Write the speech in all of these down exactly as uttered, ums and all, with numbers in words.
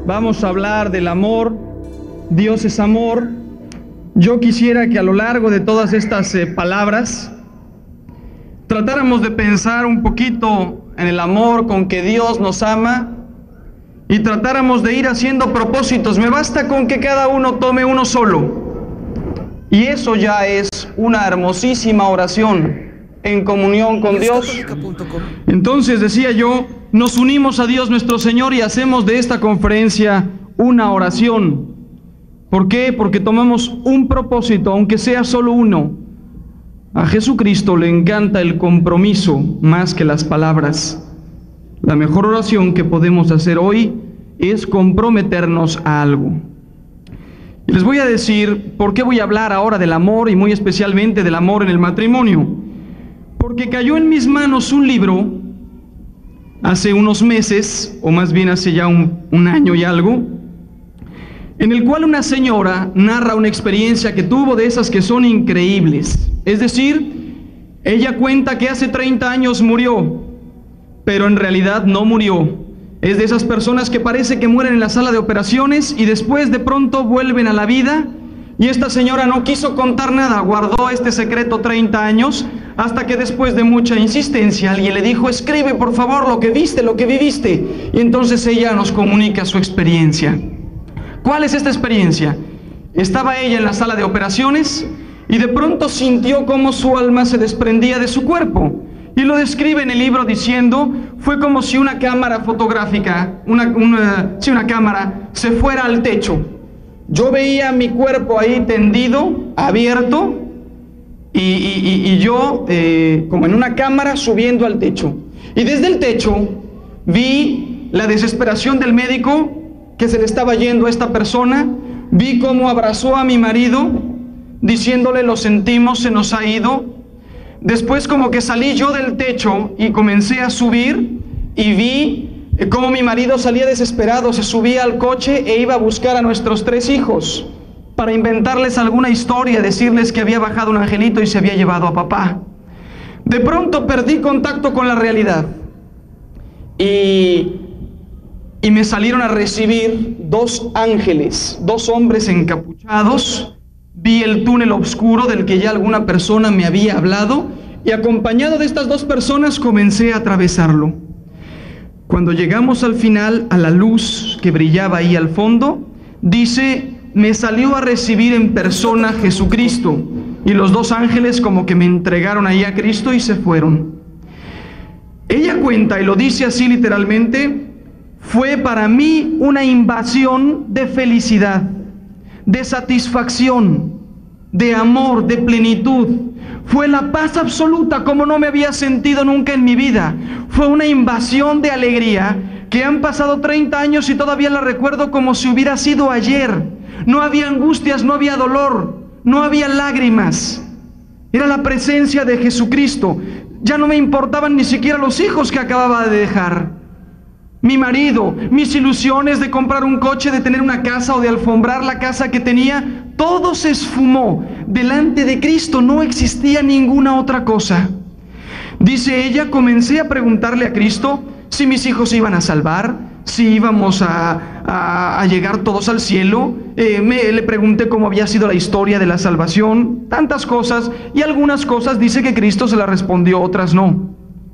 Vamos a hablar del amor. Dios es amor. Yo quisiera que a lo largo de todas estas eh, palabras tratáramos de pensar un poquito en el amor con que Dios nos ama y tratáramos de ir haciendo propósitos. Me basta con que cada uno tome uno solo, y eso ya es una hermosísima oración en comunión con Dios. Entonces, decía yo, nos unimos a Dios nuestro Señor y hacemos de esta conferencia una oración. ¿Por qué? Porque tomamos un propósito, aunque sea solo uno. A Jesucristo le encanta el compromiso más que las palabras. La mejor oración que podemos hacer hoy es comprometernos a algo. Y les voy a decir por qué voy a hablar ahora del amor, y muy especialmente del amor en el matrimonio. Porque cayó en mis manos un libro hace unos meses, o más bien hace ya un, un año y algo, en el cual una señora narra una experiencia que tuvo de esas que son increíbles. Es decir, ella cuenta que hace treinta años murió, pero en realidad no murió. Es de esas personas que parece que mueren en la sala de operaciones y después de pronto vuelven a la vida. Y esta señora no quiso contar nada, guardó este secreto treinta años, hasta que después de mucha insistencia alguien le dijo: escribe por favor lo que viste, lo que viviste. Y entonces ella nos comunica su experiencia. ¿Cuál es esta experiencia? Estaba ella en la sala de operaciones y de pronto sintió cómo su alma se desprendía de su cuerpo. Y lo describe en el libro diciendo: fue como si una cámara fotográfica, una, una, sí, una cámara, se fuera al techo. Yo veía mi cuerpo ahí tendido, abierto, y, y, y yo eh, como en una cámara subiendo al techo. Y desde el techo vi la desesperación del médico que se le estaba yendo a esta persona. Vi cómo abrazó a mi marido diciéndole: lo sentimos, se nos ha ido. Después como que salí yo del techo y comencé a subir y vi cómo mi marido salía desesperado, se subía al coche e iba a buscar a nuestros tres hijos para inventarles alguna historia, decirles que había bajado un angelito y se había llevado a papá. De pronto perdí contacto con la realidad y, y me salieron a recibir dos ángeles, dos hombres encapuchados. Vi el túnel oscuro del que ya alguna persona me había hablado y acompañado de estas dos personas comencé a atravesarlo. Cuando llegamos al final, a la luz que brillaba ahí al fondo, dice: me salió a recibir en persona Jesucristo, y los dos ángeles como que me entregaron ahí a Cristo y se fueron. Ella cuenta, y lo dice así literalmente: fue para mí una invasión de felicidad, de satisfacción, de amor, de plenitud. Fue la paz absoluta como no me había sentido nunca en mi vida. Fue una invasión de alegría que han pasado treinta años y todavía la recuerdo como si hubiera sido ayer. No había angustias, no había dolor, no había lágrimas. Era la presencia de Jesucristo. Ya no me importaban ni siquiera los hijos que acababa de dejar. Mi marido, mis ilusiones de comprar un coche, de tener una casa o de alfombrar la casa que tenía, todo se esfumó. Delante de Cristo no existía ninguna otra cosa. Dice ella: comencé a preguntarle a Cristo si mis hijos se iban a salvar, si íbamos a, a, a llegar todos al cielo. Eh, me, le pregunté cómo había sido la historia de la salvación, tantas cosas, y algunas cosas dice que Cristo se las respondió, otras no.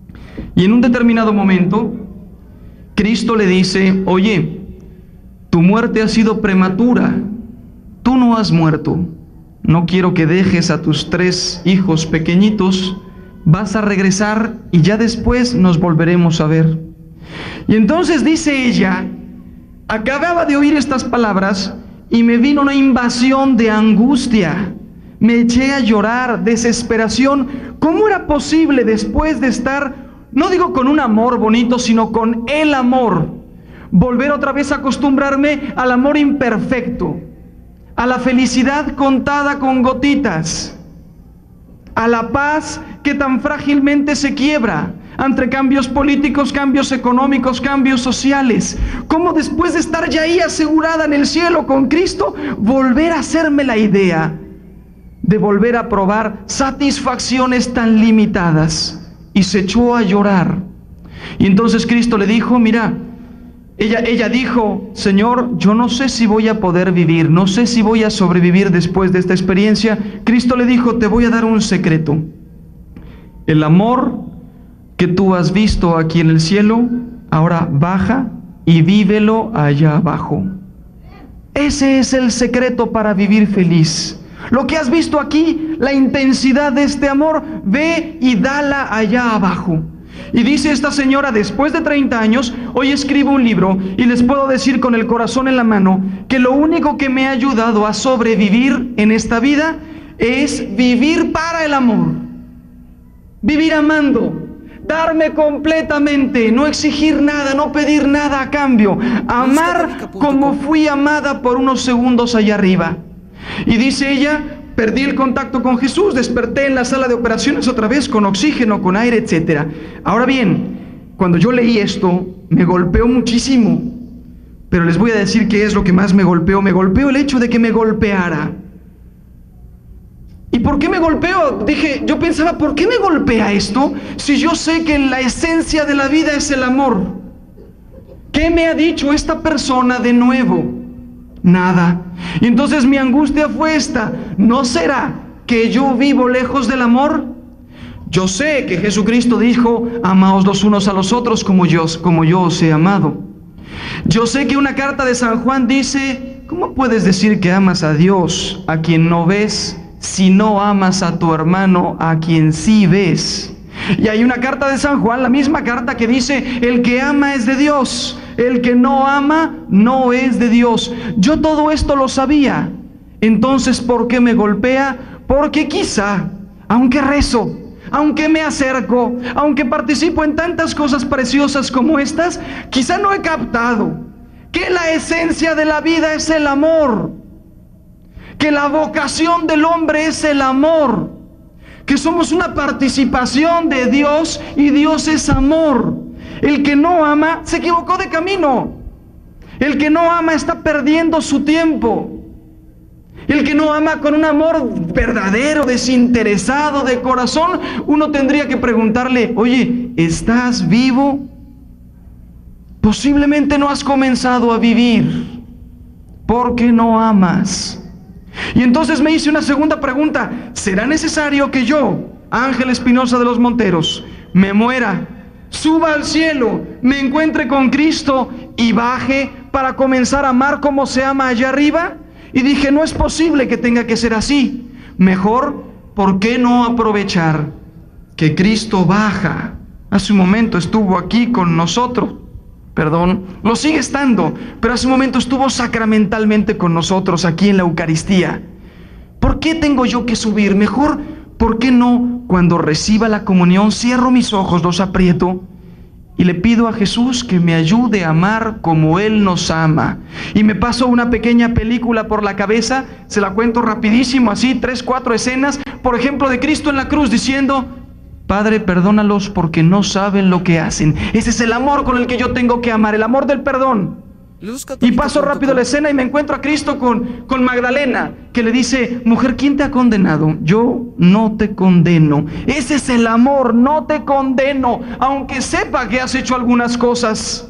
Y en un determinado momento Cristo le dice: oye, tu muerte ha sido prematura, tú no has muerto, no quiero que dejes a tus tres hijos pequeñitos, vas a regresar y ya después nos volveremos a ver. Y entonces dice ella: acababa de oír estas palabras y me vino una invasión de angustia, me eché a llorar, desesperación. ¿Cómo era posible después de estar, no digo con un amor bonito, sino con el amor, volver otra vez a acostumbrarme al amor imperfecto, a la felicidad contada con gotitas, a la paz que tan frágilmente se quiebra ante cambios políticos, cambios económicos, cambios sociales? ¿Cómo después de estar ya ahí asegurada en el cielo con Cristo, volver a hacerme la idea de volver a probar satisfacciones tan limitadas? Y se echó a llorar. Y entonces Cristo le dijo: mira, Ella, ella dijo, Señor, yo no sé si voy a poder vivir, no sé si voy a sobrevivir después de esta experiencia. Cristo le dijo, te voy a dar un secreto. El amor que tú has visto aquí en el cielo, ahora baja y vívelo allá abajo. Ese es el secreto para vivir feliz. Lo que has visto aquí, la intensidad de este amor, ve y dala allá abajo. Y dice esta señora, después de treinta años, hoy escribo un libro y les puedo decir con el corazón en la mano que lo único que me ha ayudado a sobrevivir en esta vida es vivir para el amor. Vivir amando. Darme completamente, no exigir nada, no pedir nada a cambio. Amar como fui amada por unos segundos allá arriba. Y dice ella, perdí el contacto con Jesús, desperté en la sala de operaciones otra vez con oxígeno, con aire, etcétera. Ahora bien, cuando yo leí esto, me golpeó muchísimo. Pero les voy a decir qué es lo que más me golpeó. Me golpeó el hecho de que me golpeara. ¿Y por qué me golpeó? Dije, yo pensaba, ¿por qué me golpea esto? Si yo sé que la esencia de la vida es el amor. ¿Qué me ha dicho esta persona de nuevo? Nada. Y entonces mi angustia fue esta. ¿No será que yo vivo lejos del amor? Yo sé que Jesucristo dijo, amaos los unos a los otros como yo, como yo os he amado. Yo sé que una carta de San Juan dice, ¿cómo puedes decir que amas a Dios a quien no ves, si no amas a tu hermano a quien sí ves? Y hay una carta de San Juan, la misma carta, que dice, el que ama es de Dios, el que no ama no es de Dios. Yo todo esto lo sabía. Entonces, ¿por qué me golpea? Porque quizá, aunque rezo, aunque me acerco, aunque participo en tantas cosas preciosas como estas, quizá no he captado que la esencia de la vida es el amor, que la vocación del hombre es el amor, que somos una participación de Dios y Dios es amor. El que no ama se equivocó de camino. El que no ama está perdiendo su tiempo. El que no ama con un amor verdadero, desinteresado, de corazón, uno tendría que preguntarle, oye, ¿estás vivo? Posiblemente no has comenzado a vivir porque no amas. Y entonces me hice una segunda pregunta. ¿Será necesario que yo, Ángel Espinosa de los Monteros, me muera, suba al cielo, me encuentre con Cristo y baje para comenzar a amar como se ama allá arriba? Y dije, no es posible que tenga que ser así. Mejor, ¿por qué no aprovechar que Cristo baja? Hace un momento estuvo aquí con nosotros. Perdón, lo sigue estando, pero hace un momento estuvo sacramentalmente con nosotros aquí en la Eucaristía. ¿Por qué tengo yo que subir? Mejor, ¿por qué no, cuando reciba la comunión, cierro mis ojos, los aprieto y le pido a Jesús que me ayude a amar como Él nos ama? Y me paso una pequeña película por la cabeza, se la cuento rapidísimo, así, tres, cuatro escenas, por ejemplo, de Cristo en la cruz diciendo, Padre, perdónalos porque no saben lo que hacen. Ese es el amor con el que yo tengo que amar, el amor del perdón. Y paso rápido la escena y me encuentro a Cristo con, con Magdalena, que le dice, mujer, ¿quién te ha condenado? Yo no te condeno. Ese es el amor, no te condeno, aunque sepa que has hecho algunas cosas.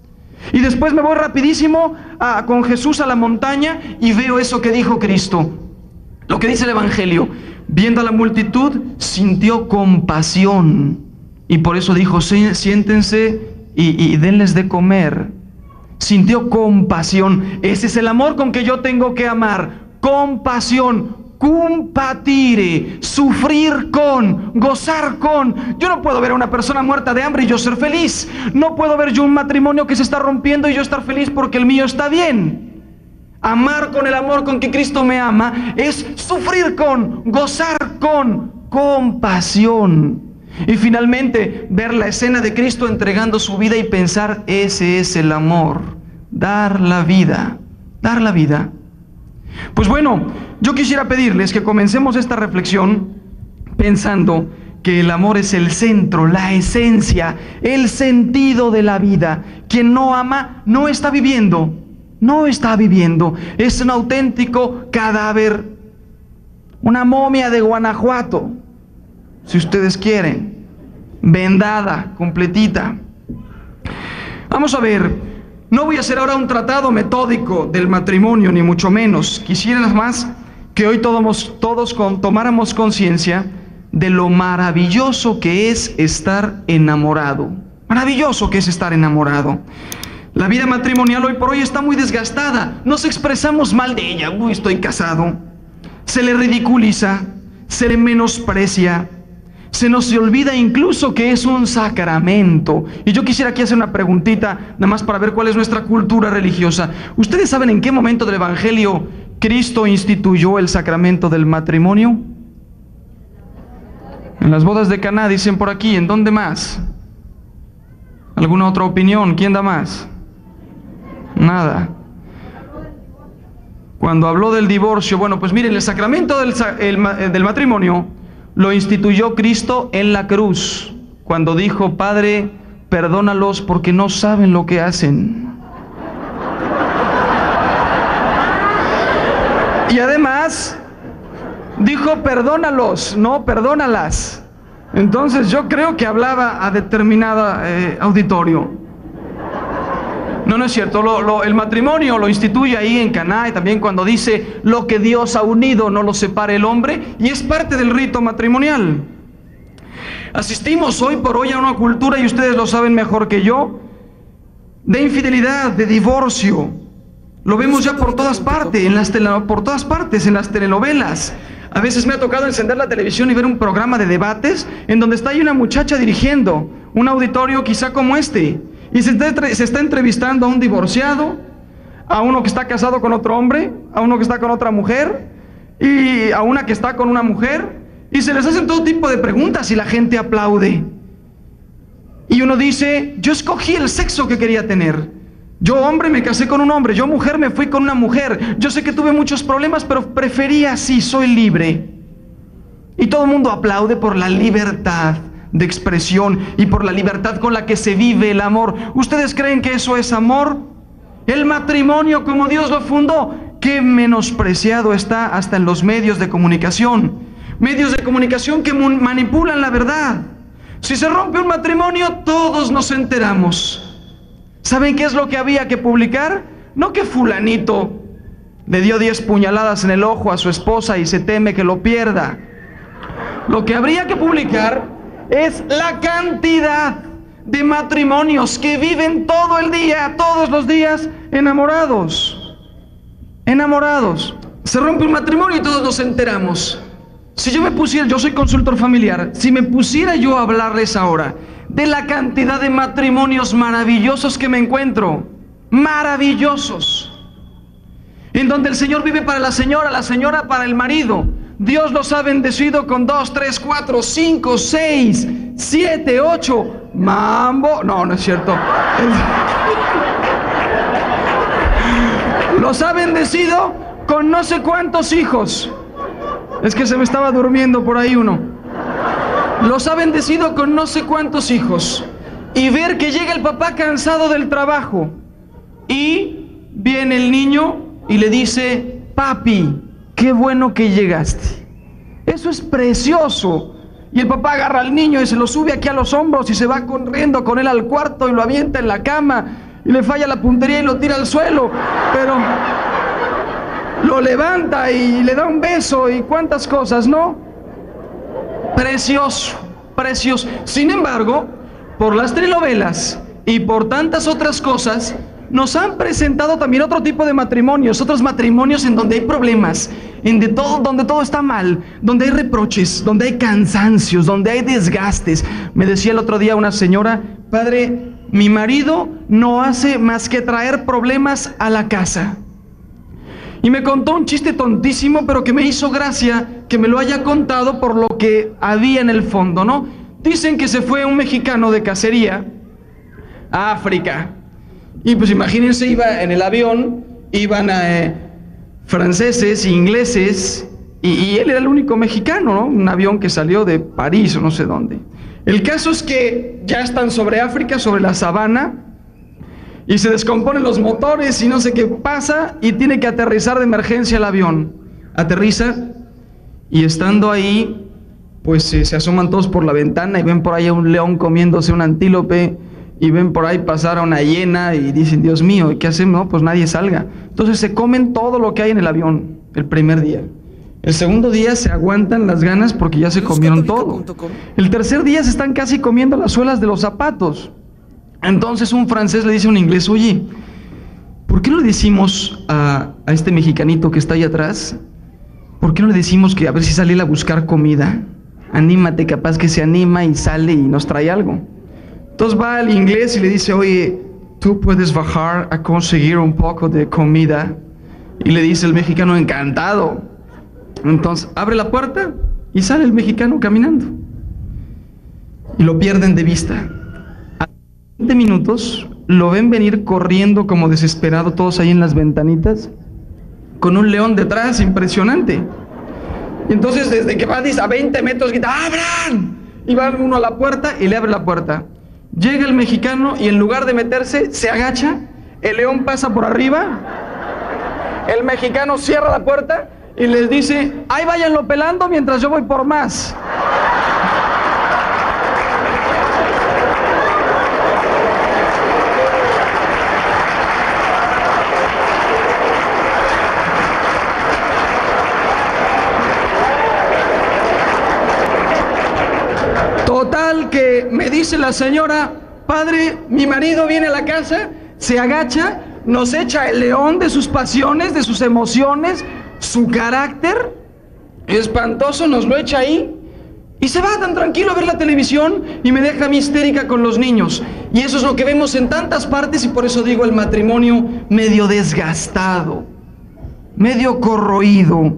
Y después me voy rapidísimo a, con Jesús a la montaña y veo eso que dijo Cristo. Lo que dice el Evangelio. Viendo a la multitud, sintió compasión. Y por eso dijo, siéntense y, y denles de comer. Sintió compasión. Ese es el amor con que yo tengo que amar. Compasión. Compatire. Sufrir con. Gozar con. Yo no puedo ver a una persona muerta de hambre y yo ser feliz. No puedo ver yo un matrimonio que se está rompiendo y yo estar feliz porque el mío está bien. Amar con el amor con que Cristo me ama es sufrir con, gozar con, compasión. Y finalmente ver la escena de Cristo entregando su vida y pensar, ese es el amor, dar la vida, dar la vida. Pues bueno, yo quisiera pedirles que comencemos esta reflexión pensando que el amor es el centro, la esencia, el sentido de la vida. Quien no ama no está viviendo. No está viviendo, es un auténtico cadáver, una momia de Guanajuato, si ustedes quieren, vendada, completita. Vamos a ver, No voy a hacer ahora un tratado metódico del matrimonio, ni mucho menos. Quisiera más que hoy todos, todos con, tomáramos conciencia de lo maravilloso que es estar enamorado. Maravilloso que es estar enamorado. La vida matrimonial hoy por hoy está muy desgastada. Nos expresamos mal de ella. Uy, estoy casado. Se le ridiculiza, se le menosprecia, se nos olvida incluso que es un sacramento. Y yo quisiera aquí hacer una preguntita, nada más para ver cuál es nuestra cultura religiosa. ¿Ustedes saben en qué momento del Evangelio Cristo instituyó el sacramento del matrimonio? En las bodas de Caná, dicen por aquí. ¿En dónde más? ¿Alguna otra opinión? ¿Quién da más? Nada. Cuando habló del divorcio, bueno, pues miren, el sacramento del, el, del matrimonio lo instituyó Cristo en la cruz, cuando dijo: Padre, perdónalos porque no saben lo que hacen. Y además dijo: perdónalos, no perdónalas. Entonces yo creo que hablaba a determinado eh, auditorio. No, no es cierto. Lo, lo, el matrimonio lo instituye ahí en Caná, y también cuando dice: lo que Dios ha unido no lo separe el hombre, y es parte del rito matrimonial. Asistimos hoy por hoy a una cultura, y ustedes lo saben mejor que yo, de infidelidad, de divorcio. Lo vemos ya por todas partes, en las tele, por todas partes, en las telenovelas. A veces me ha tocado encender la televisión y ver un programa de debates en donde está ahí una muchacha dirigiendo un auditorio quizá como este, y se está, se está entrevistando a un divorciado, a uno que está casado con otro hombre, a uno que está con otra mujer, y a una que está con una mujer, y se les hacen todo tipo de preguntas y la gente aplaude. Y uno dice: yo escogí el sexo que quería tener. Yo, hombre, me casé con un hombre. Yo, mujer, me fui con una mujer. Yo sé que tuve muchos problemas, pero preferí así, soy libre. Y todo el mundo aplaude por la libertad de expresión y por la libertad con la que se vive el amor. ¿Ustedes creen que eso es amor? El matrimonio como Dios lo fundó, qué menospreciado está hasta en los medios de comunicación. Medios de comunicación que manipulan la verdad. Si se rompe un matrimonio, todos nos enteramos. ¿Saben qué es lo que había que publicar? No que fulanito le dio diez puñaladas en el ojo a su esposa y se teme que lo pierda. Lo que habría que publicar es la cantidad de matrimonios que viven todo el día, todos los días, enamorados. Enamorados. Se rompe un matrimonio y todos nos enteramos. Si yo me pusiera, yo soy consultor familiar, si me pusiera yo a hablarles ahora de la cantidad de matrimonios maravillosos que me encuentro, maravillosos, en donde el Señor vive para la señora, la señora para el marido. Dios los ha bendecido con dos, tres, cuatro, cinco, seis, siete, ocho, mambo, no, no es cierto. Los ha bendecido con no sé cuántos hijos. Es que se me estaba durmiendo por ahí uno. Los ha bendecido con no sé cuántos hijos. Y ver que llega el papá cansado del trabajo y viene el niño y le dice: papi, qué bueno que llegaste. Eso es precioso. Y el papá agarra al niño y se lo sube aquí a los hombros y se va corriendo con él al cuarto y lo avienta en la cama y le falla la puntería y lo tira al suelo, pero lo levanta y le da un beso y cuántas cosas, ¿no? Precioso, precioso. Sin embargo, por las telenovelas y por tantas otras cosas, nos han presentado también otro tipo de matrimonios, otros matrimonios en donde hay problemas, en de todo, donde todo está mal, donde hay reproches, donde hay cansancios, donde hay desgastes. Me decía el otro día una señora: padre, mi marido no hace más que traer problemas a la casa. Y me contó un chiste tontísimo, pero que me hizo gracia que me lo haya contado por lo que había en el fondo, ¿no? Dicen que se fue un mexicano de cacería a África. Y pues imagínense, iba en el avión, iban eh, franceses, ingleses, y, y él era el único mexicano, ¿no? Un avión que salió de París o no sé dónde. El caso es que ya están sobre África, sobre la sabana, y se descomponen los motores y no sé qué pasa, y tiene que aterrizar de emergencia el avión. Aterriza, y estando ahí, pues eh, se asoman todos por la ventana y ven por ahí a un león comiéndose un antílope, y ven por ahí pasar a una hiena y dicen, Dios mío, ¿qué hacemos? No, pues nadie salga. Entonces se comen todo lo que hay en el avión el primer día. El segundo día se aguantan las ganas porque ya se comieron todo. El tercer día se están casi comiendo las suelas de los zapatos. Entonces un francés le dice a un inglés, oye, ¿por qué no le decimos a, a este mexicanito que está ahí atrás? ¿Por qué no le decimos que a ver si sale él a buscar comida? Anímate, capaz que se anima y sale y nos trae algo. Entonces va al inglés y le dice, oye, ¿tú puedes bajar a conseguir un poco de comida? Y le dice el mexicano, encantado. Entonces abre la puerta y sale el mexicano caminando. Y lo pierden de vista. A veinte minutos lo ven venir corriendo como desesperado, todos ahí en las ventanitas, con un león detrás, impresionante. Y entonces desde que va a veinte metros grita, ¡abran! Y va uno a la puerta y le abre la puerta. Llega el mexicano y en lugar de meterse, se agacha, el león pasa por arriba, el mexicano cierra la puerta y les dice, ahí váyanlo pelando mientras yo voy por más. Total que me dice la señora, padre, mi marido viene a la casa, se agacha, nos echa el león de sus pasiones, de sus emociones, su carácter espantoso, nos lo echa ahí y se va tan tranquilo a ver la televisión y me deja a mí histérica con los niños. Y eso es lo que vemos en tantas partes y por eso digo el matrimonio medio desgastado, medio corroído.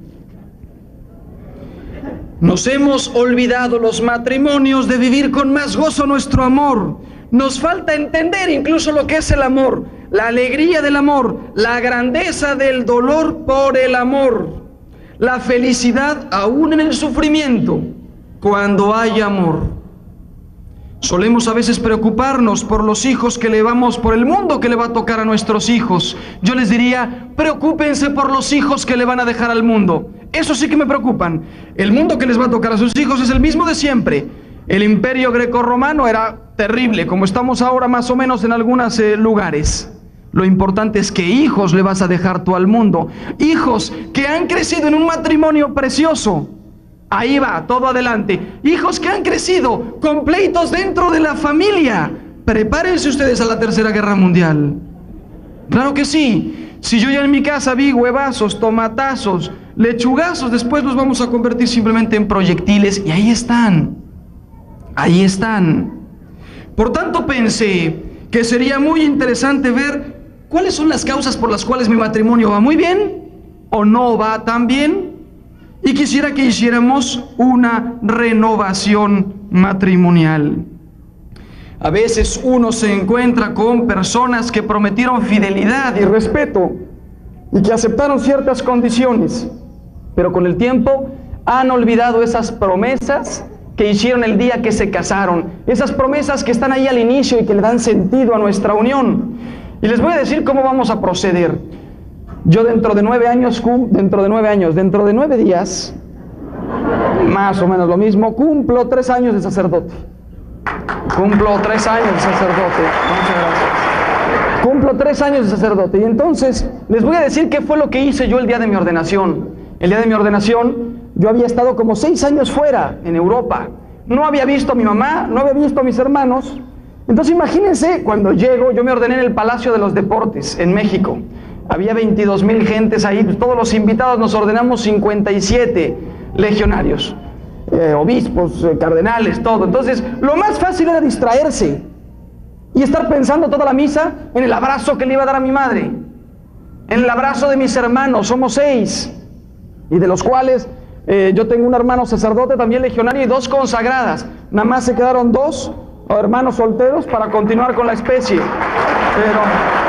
Nos hemos olvidado los matrimonios de vivir con más gozo nuestro amor. Nos falta entender incluso lo que es el amor, la alegría del amor, la grandeza del dolor por el amor, la felicidad aún en el sufrimiento, cuando hay amor. Solemos a veces preocuparnos por los hijos que le vamos, por el mundo que le va a tocar a nuestros hijos. Yo les diría, preocúpense por los hijos que le van a dejar al mundo. Eso sí que me preocupan. El mundo que les va a tocar a sus hijos es el mismo de siempre. El imperio grecorromano era terrible, como estamos ahora más o menos en algunos eh, lugares. Lo importante es qué hijos le vas a dejar tú al mundo. Hijos que han crecido en un matrimonio precioso. Ahí va, todo adelante. Hijos que han crecido con pleitos dentro de la familia. Prepárense ustedes a la Tercera Guerra Mundial. Claro que sí. Si yo ya en mi casa vi huevazos, tomatazos, lechugazos, después los vamos a convertir simplemente en proyectiles y ahí están. Ahí están. Por tanto pensé que sería muy interesante ver cuáles son las causas por las cuales mi matrimonio va muy bien o no va tan bien. Y quisiera que hiciéramos una renovación matrimonial. A veces uno se encuentra con personas que prometieron fidelidad y respeto y que aceptaron ciertas condiciones, pero con el tiempo han olvidado esas promesas que hicieron el día que se casaron, esas promesas que están ahí al inicio y que le dan sentido a nuestra unión. Y les voy a decir cómo vamos a proceder. Yo dentro de nueve años, dentro de nueve años, dentro de nueve días, más o menos lo mismo, cumplo tres años de sacerdote. Cumplo tres años de sacerdote. Muchas gracias. Cumplo tres años de sacerdote. Y entonces les voy a decir qué fue lo que hice yo el día de mi ordenación. El día de mi ordenación, yo había estado como seis años fuera, en Europa. No había visto a mi mamá, no había visto a mis hermanos. Entonces imagínense, cuando llego, yo me ordené en el Palacio de los Deportes, en México. Había veintidós mil gentes ahí, pues todos los invitados nos ordenamos cincuenta y siete legionarios, eh, obispos, eh, cardenales, todo. Entonces, lo más fácil era distraerse y estar pensando toda la misa en el abrazo que le iba a dar a mi madre, en el abrazo de mis hermanos, somos seis, y de los cuales eh, yo tengo un hermano sacerdote, también legionario, y dos consagradas. Nada más se quedaron dos hermanos solteros para continuar con la especie, pero...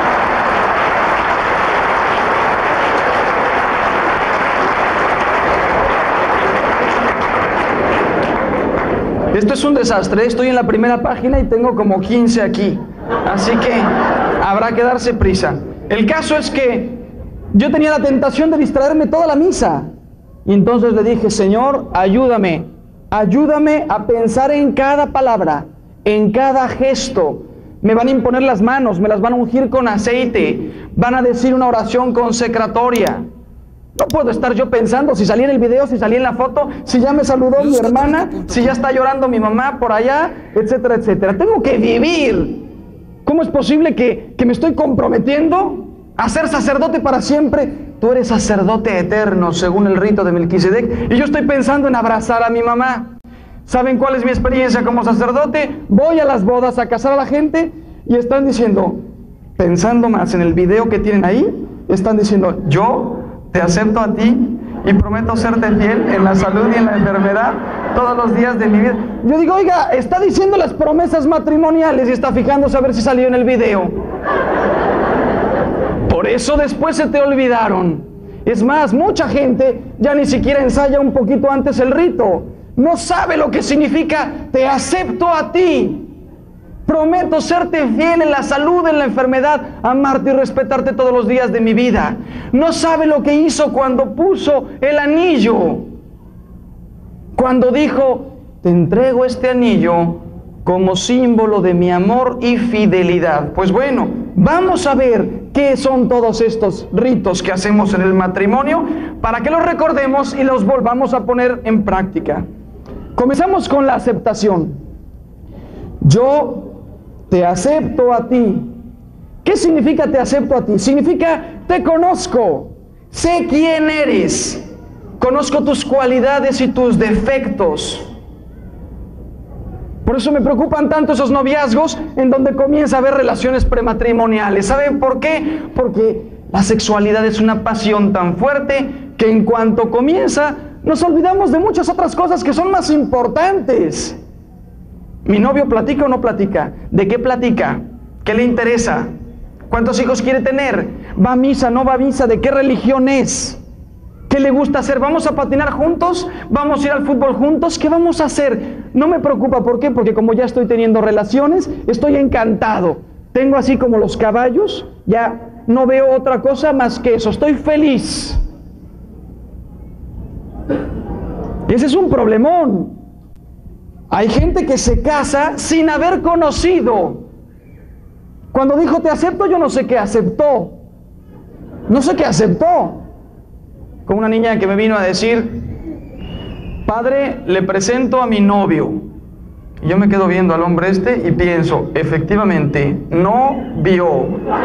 Esto es un desastre, estoy en la primera página y tengo como quince aquí, así que habrá que darse prisa. El caso es que yo tenía la tentación de distraerme toda la misa, y entonces le dije, Señor, ayúdame, ayúdame a pensar en cada palabra, en cada gesto, Me van a imponer las manos, me las van a ungir con aceite, van a decir una oración consecratoria. No puedo estar yo pensando si salí en el video, si salí en la foto, si ya me saludó mi hermana, si ya está llorando mi mamá por allá, etcétera, etcétera. Tengo que vivir. ¿Cómo es posible que, que me estoy comprometiendo a ser sacerdote para siempre? Tú eres sacerdote eterno, según el rito de Melquisedec, y yo estoy pensando en abrazar a mi mamá. ¿Saben cuál es mi experiencia como sacerdote? Voy a las bodas a casar a la gente y están diciendo, pensando más en el video que tienen ahí, están diciendo, yo te acepto a ti y prometo serte fiel en la salud y en la enfermedad todos los días de mi vida. Yo digo, oiga, está diciendo las promesas matrimoniales y está fijándose a ver si salió en el video. Por eso después se te olvidaron. Es más, mucha gente ya ni siquiera ensaya un poquito antes el rito. No sabe lo que significa, te acepto a ti. Prometo serte fiel en la salud, en la enfermedad, amarte y respetarte todos los días de mi vida. No sabe lo que hizo cuando puso el anillo. Cuando dijo, te entrego este anillo como símbolo de mi amor y fidelidad. Pues bueno, vamos a ver qué son todos estos ritos que hacemos en el matrimonio para que los recordemos y los volvamos a poner en práctica. Comenzamos con la aceptación. Yo te acepto a ti. ¿Qué significa te acepto a ti? Significa te conozco, sé quién eres, conozco tus cualidades y tus defectos. Por eso me preocupan tanto esos noviazgos en donde comienza a haber relaciones prematrimoniales. ¿Saben por qué? Porque la sexualidad es una pasión tan fuerte que en cuanto comienza nos olvidamos de muchas otras cosas que son más importantes. ¿Mi novio platica o no platica? ¿De qué platica? ¿Qué le interesa? ¿Cuántos hijos quiere tener? ¿Va a misa, no va a misa? ¿De qué religión es? ¿Qué le gusta hacer? ¿Vamos a patinar juntos? ¿Vamos a ir al fútbol juntos? ¿Qué vamos a hacer? No me preocupa, ¿por qué? Porque como ya estoy teniendo relaciones, estoy encantado. Tengo así como los caballos, ya no veo otra cosa más que eso, estoy feliz. Ese es un problemón. Hay gente que se casa sin haber conocido. Cuando dijo te acepto, yo no sé qué aceptó. No sé qué aceptó. Con una niña que me vino a decir, padre, le presento a mi novio. Y yo me quedo viendo al hombre este y pienso, efectivamente, no vio.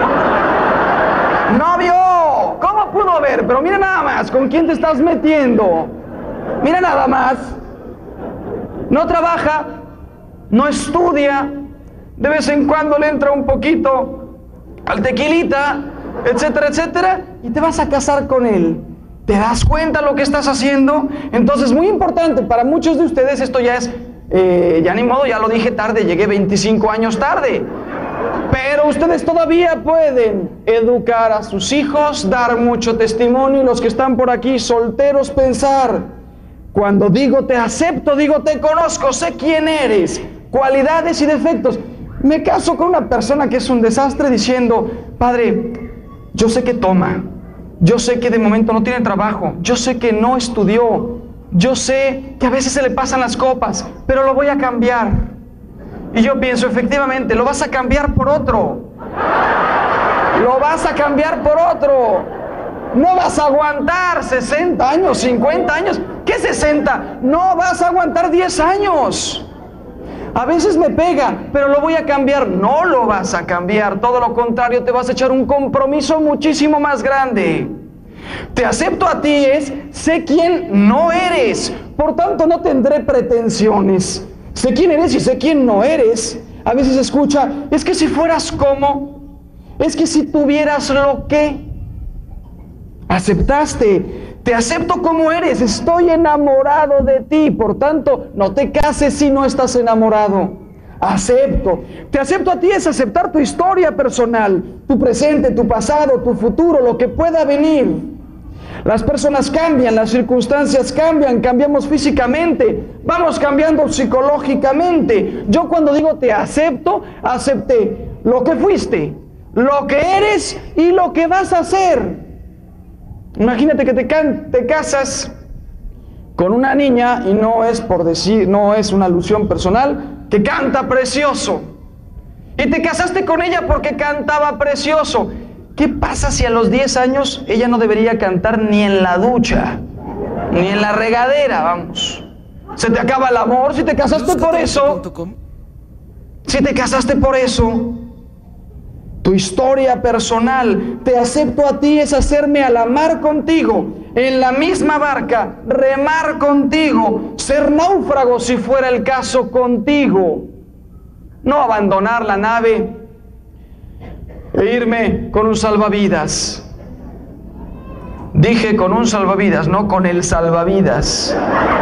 ¡No vio! ¿Cómo pudo ver? Pero mira nada más, ¿con quién te estás metiendo? Mira nada más. No trabaja, no estudia, de vez en cuando le entra un poquito al tequilita, etcétera, etcétera, y te vas a casar con él. ¿Te das cuenta lo que estás haciendo? Entonces, muy importante, para muchos de ustedes esto ya es, eh, ya ni modo, ya lo dije tarde, llegué veinticinco años tarde. Pero ustedes todavía pueden educar a sus hijos, dar mucho testimonio, y los que están por aquí solteros pensar, cuando digo te acepto, digo te conozco, sé quién eres, cualidades y defectos. Me caso con una persona que es un desastre diciendo, padre, yo sé que toma, yo sé que de momento no tiene trabajo, yo sé que no estudió, yo sé que a veces se le pasan las copas, pero lo voy a cambiar. Y yo pienso, efectivamente, lo vas a cambiar por otro. Lo vas a cambiar por otro. No vas a aguantar sesenta años, cincuenta años. ¿Qué sesenta? No vas a aguantar diez años. A veces me pega, pero lo voy a cambiar. No lo vas a cambiar. Todo lo contrario, te vas a echar un compromiso muchísimo más grande. Te acepto a ti es, sé quién no eres. Por tanto, no tendré pretensiones. Sé quién eres y sé quién no eres. A veces escucha, es que si fueras como, es que si tuvieras lo que. Aceptaste, te acepto como eres, estoy enamorado de ti, por tanto, no te cases si no estás enamorado. Acepto, te acepto a ti es aceptar tu historia personal, tu presente, tu pasado, tu futuro, lo que pueda venir. Las personas cambian, las circunstancias cambian, cambiamos físicamente, vamos cambiando psicológicamente. Yo cuando digo te acepto, acepté lo que fuiste, lo que eres y lo que vas a hacer. Imagínate que te, can te casas con una niña, y no es por decir, no es una alusión personal, que canta precioso. Y te casaste con ella porque cantaba precioso. ¿Qué pasa si a los diez años ella no debería cantar ni en la ducha, ni en la regadera, vamos? Se te acaba el amor si te casaste por eso. Si te casaste por eso. Tu historia personal, te acepto a ti, es hacerme a la mar contigo, en la misma barca, remar contigo, ser náufrago si fuera el caso contigo. No abandonar la nave e irme con un salvavidas. Dije con un salvavidas, no con el salvavidas.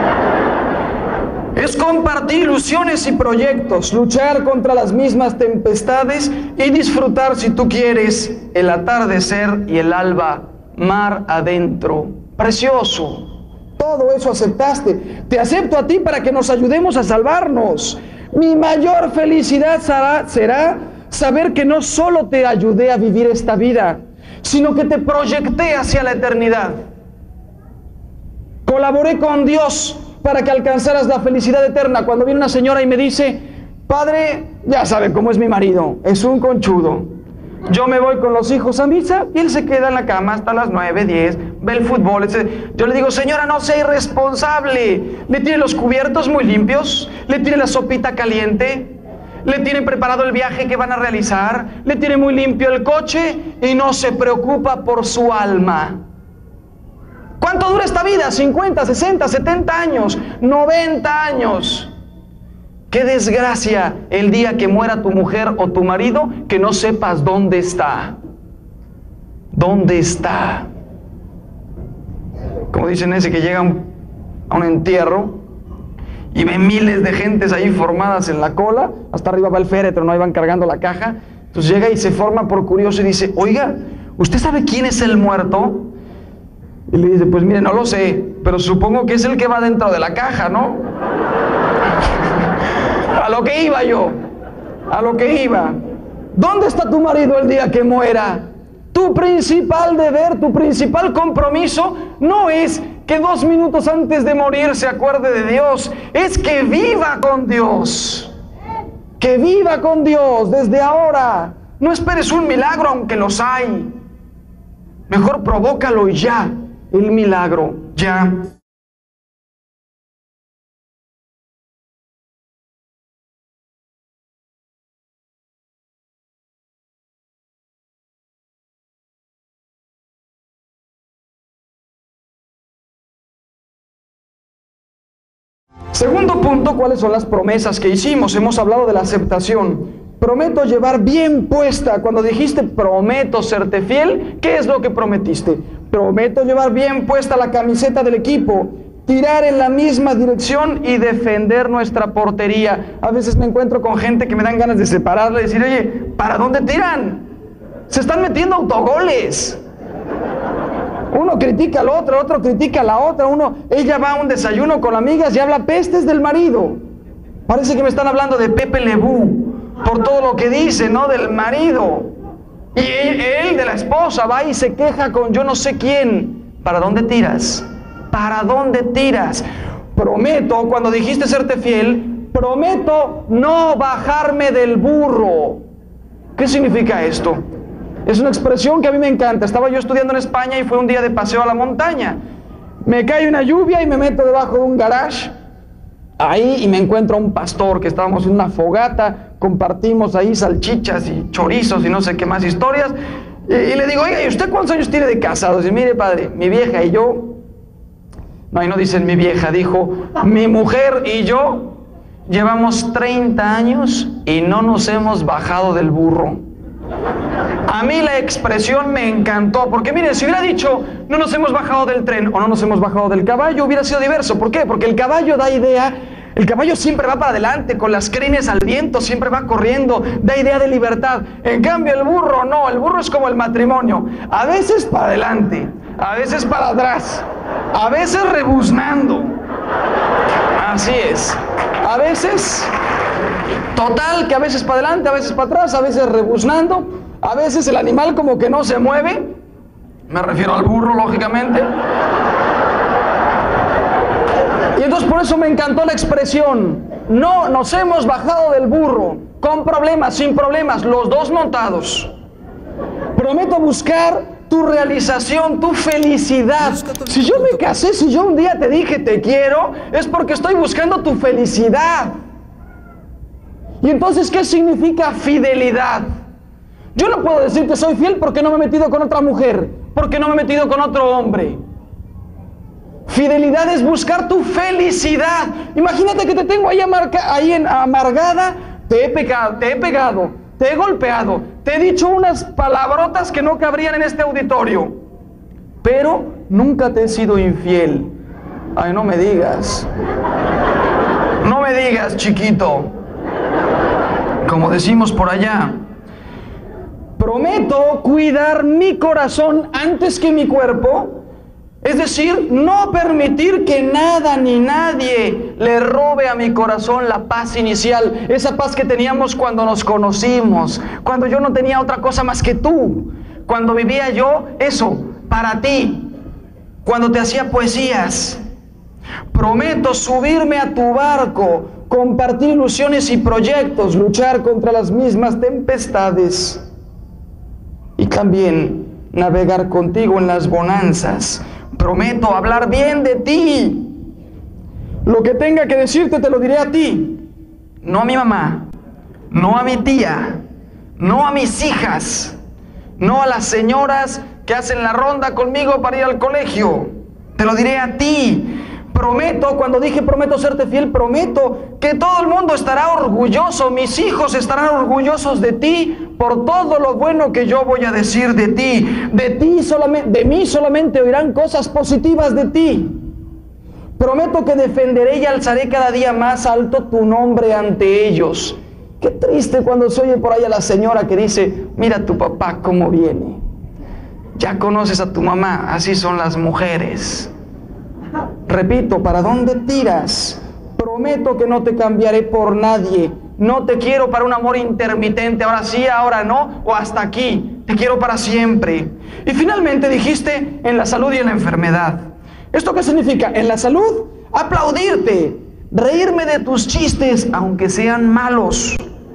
Es compartir ilusiones y proyectos, luchar contra las mismas tempestades y disfrutar, si tú quieres, el atardecer y el alba mar adentro. Precioso. Todo eso aceptaste. Te acepto a ti para que nos ayudemos a salvarnos. Mi mayor felicidad será, será saber que no solo te ayudé a vivir esta vida, sino que te proyecté hacia la eternidad. Colaboré con Dios para que alcanzaras la felicidad eterna. Cuando viene una señora y me dice, padre, ya sabe cómo es mi marido, es un conchudo. Yo me voy con los hijos a misa y él se queda en la cama hasta las nueve, diez, ve el fútbol, etcétera. Yo le digo, señora, no sea irresponsable. ¿Le tiene los cubiertos muy limpios? ¿Le tiene la sopita caliente? ¿Le tiene preparado el viaje que van a realizar? ¿Le tiene muy limpio el coche? Y no se preocupa por su alma. ¿Cuánto dura esta vida? cincuenta, sesenta, setenta años, noventa años. Qué desgracia el día que muera tu mujer o tu marido, que no sepas dónde está. ¿Dónde está? Como dicen ese que llega a un entierro y ve miles de gentes ahí formadas en la cola, hasta arriba va el féretro, no, ahí van cargando la caja. Entonces llega y se forma por curioso y dice, oiga, ¿usted sabe quién es el muerto? Y le dice, pues mire, no lo sé, pero supongo que es el que va dentro de la caja, ¿no? A lo que iba yo, a lo que iba. ¿Dónde está tu marido el día que muera? Tu principal deber, tu principal compromiso no es que dos minutos antes de morir se acuerde de Dios, es que viva con Dios. Que viva con Dios desde ahora. No esperes un milagro aunque los hay. Mejor provócalo y ya. El milagro, ya. Segundo punto, ¿cuáles son las promesas que hicimos? Hemos hablado de la aceptación. Prometo llevar bien puesta. Cuando dijiste prometo serte fiel, ¿qué es lo que prometiste? Prometo llevar bien puesta la camiseta del equipo, tirar en la misma dirección y defender nuestra portería. A veces me encuentro con gente que me dan ganas de separarla y decir, oye, ¿para dónde tiran? Se están metiendo autogoles. Uno critica al otro, otro critica a la otra, uno, ella va a un desayuno con amigas y habla pestes del marido. Parece que me están hablando de Pepe Lebú, por todo lo que dice, ¿no? Del marido. Y él, él, de la esposa, va y se queja con yo no sé quién. ¿Para dónde tiras? ¿Para dónde tiras? Prometo, cuando dijiste serte fiel, prometo no bajarme del burro. ¿Qué significa esto? Es una expresión que a mí me encanta. Estaba yo estudiando en España y fue un día de paseo a la montaña. Me cae una lluvia y me meto debajo de un garage ahí y me encuentro a un pastor que estábamos en una fogata, compartimos ahí salchichas y chorizos y no sé qué más historias. Y, y le digo, oiga, ¿y usted cuántos años tiene de casado? Dice, mire padre, mi vieja y yo, no, ahí no dicen mi vieja, dijo, mi mujer y yo llevamos treinta años y no nos hemos bajado del burro. A mí la expresión me encantó, porque miren, si hubiera dicho no nos hemos bajado del tren o no nos hemos bajado del caballo, hubiera sido diverso. ¿Por qué? Porque el caballo da idea, el caballo siempre va para adelante, con las crines al viento, siempre va corriendo, da idea de libertad. En cambio el burro no, el burro es como el matrimonio, a veces para adelante, a veces para atrás, a veces rebuznando. Así es, a veces... Total, que a veces para adelante, a veces para atrás, a veces rebuznando, a veces el animal como que no se mueve, me refiero al burro, lógicamente. Y entonces por eso me encantó la expresión, no nos hemos bajado del burro. con problemas, sin problemas, los dos montados. Prometo buscar tu realización, tu felicidad. Si yo me casé, si yo un día te dije te quiero, es porque estoy buscando tu felicidad. Y entonces, ¿qué significa fidelidad? Yo no puedo decir que soy fiel porque no me he metido con otra mujer, porque no me he metido con otro hombre. Fidelidad es buscar tu felicidad. Imagínate que te tengo ahí, amarga, ahí en, amargada, te he pegado, te he pegado, te he golpeado, te he dicho unas palabrotas que no cabrían en este auditorio, pero nunca te he sido infiel. Ay, no me digas. No me digas, chiquito. Como decimos por allá. Prometo cuidar mi corazón antes que mi cuerpo. Es decir, no permitir que nada ni nadie le robe a mi corazón la paz inicial, esa paz que teníamos cuando nos conocimos, cuando yo no tenía otra cosa más que tú, cuando vivía yo eso, para ti, cuando te hacía poesías. Prometo subirme a tu barco, compartir ilusiones y proyectos, luchar contra las mismas tempestades y también navegar contigo en las bonanzas. Prometo hablar bien de ti. Lo que tenga que decirte te lo diré a ti, no a mi mamá, no a mi tía, no a mis hijas, no a las señoras que hacen la ronda conmigo para ir al colegio. Te lo diré a ti. Prometo, cuando dije prometo serte fiel, prometo que todo el mundo estará orgulloso, mis hijos estarán orgullosos de ti por todo lo bueno que yo voy a decir de ti. De ti solamente, de mí solamente oirán cosas positivas de ti. Prometo que defenderé y alzaré cada día más alto tu nombre ante ellos. Qué triste cuando se oye por ahí a la señora que dice, mira a tu papá cómo viene. Ya conoces a tu mamá, así son las mujeres. Repito, ¿para dónde tiras? Prometo que no te cambiaré por nadie. No te quiero para un amor intermitente, ahora sí, ahora no, o hasta aquí. Te quiero para siempre. Y finalmente dijiste en la salud y en la enfermedad. ¿Esto qué significa? En la salud, aplaudirte, reírme de tus chistes, aunque sean malos.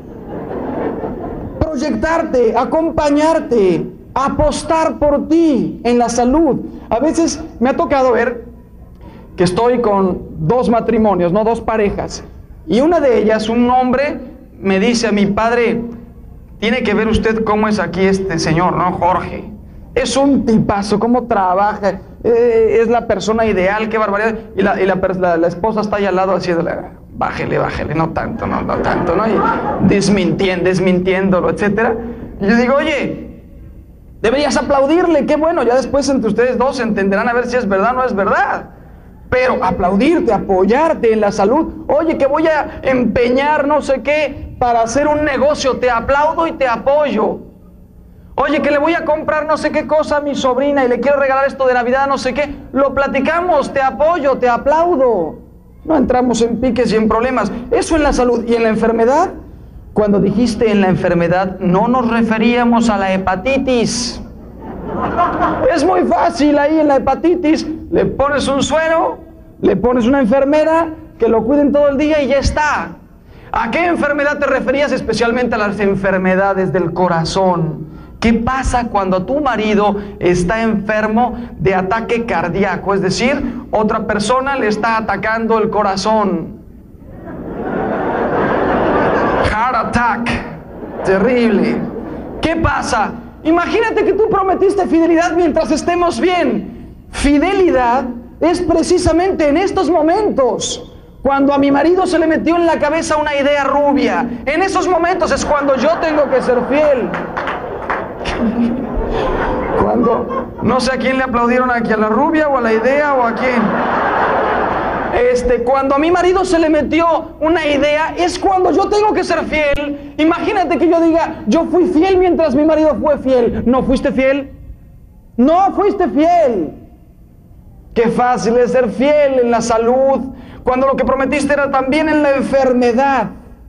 Proyectarte, acompañarte, apostar por ti en la salud. A veces me ha tocado ver que estoy con dos matrimonios, no dos parejas, y una de ellas, un hombre, me dice a mi padre, tiene que ver usted cómo es aquí este señor, ¿no? Jorge, es un tipazo, cómo trabaja, eh, es la persona ideal, qué barbaridad, y la, y la, la, la esposa está ahí al lado haciéndole, bájele, bájele, no tanto, no, no tanto, ¿no? Y desmintiendo, desmintiéndolo, etcétera. Y yo digo, oye, deberías aplaudirle, qué bueno, ya después entre ustedes dos entenderán a ver si es verdad o no es verdad. Pero aplaudirte, apoyarte en la salud. Oye, que voy a empeñar no sé qué para hacer un negocio, te aplaudo y te apoyo. Oye, que le voy a comprar no sé qué cosa a mi sobrina y le quiero regalar esto de Navidad, no sé qué. Lo platicamos, te apoyo, te aplaudo. No entramos en piques y en problemas. Eso en la salud. ¿Y en la enfermedad? Cuando dijiste en la enfermedad, no nos referíamos a la hepatitis. Es muy fácil ahí en la hepatitis, le pones un suero, le pones una enfermera que lo cuiden todo el día y ya está. ¿A qué enfermedad te referías? Especialmente a las enfermedades del corazón. ¿Qué pasa cuando tu marido está enfermo de ataque cardíaco? Es decir, otra persona le está atacando el corazón. Heart attack. Terrible. ¿Qué pasa? Imagínate que tú prometiste fidelidad mientras estemos bien. Fidelidad es precisamente en estos momentos. Cuando a mi marido se le metió en la cabeza una idea rubia. En esos momentos es cuando yo tengo que ser fiel. Cuando, no sé a quién le aplaudieron aquí, a la rubia o a la idea o a quién. Este, cuando a mi marido se le metió una idea, es cuando yo tengo que ser fiel. Imagínate que yo diga, yo fui fiel mientras mi marido fue fiel. ¿No fuiste fiel? No fuiste fiel. Qué fácil es ser fiel en la salud, cuando lo que prometiste era también en la enfermedad.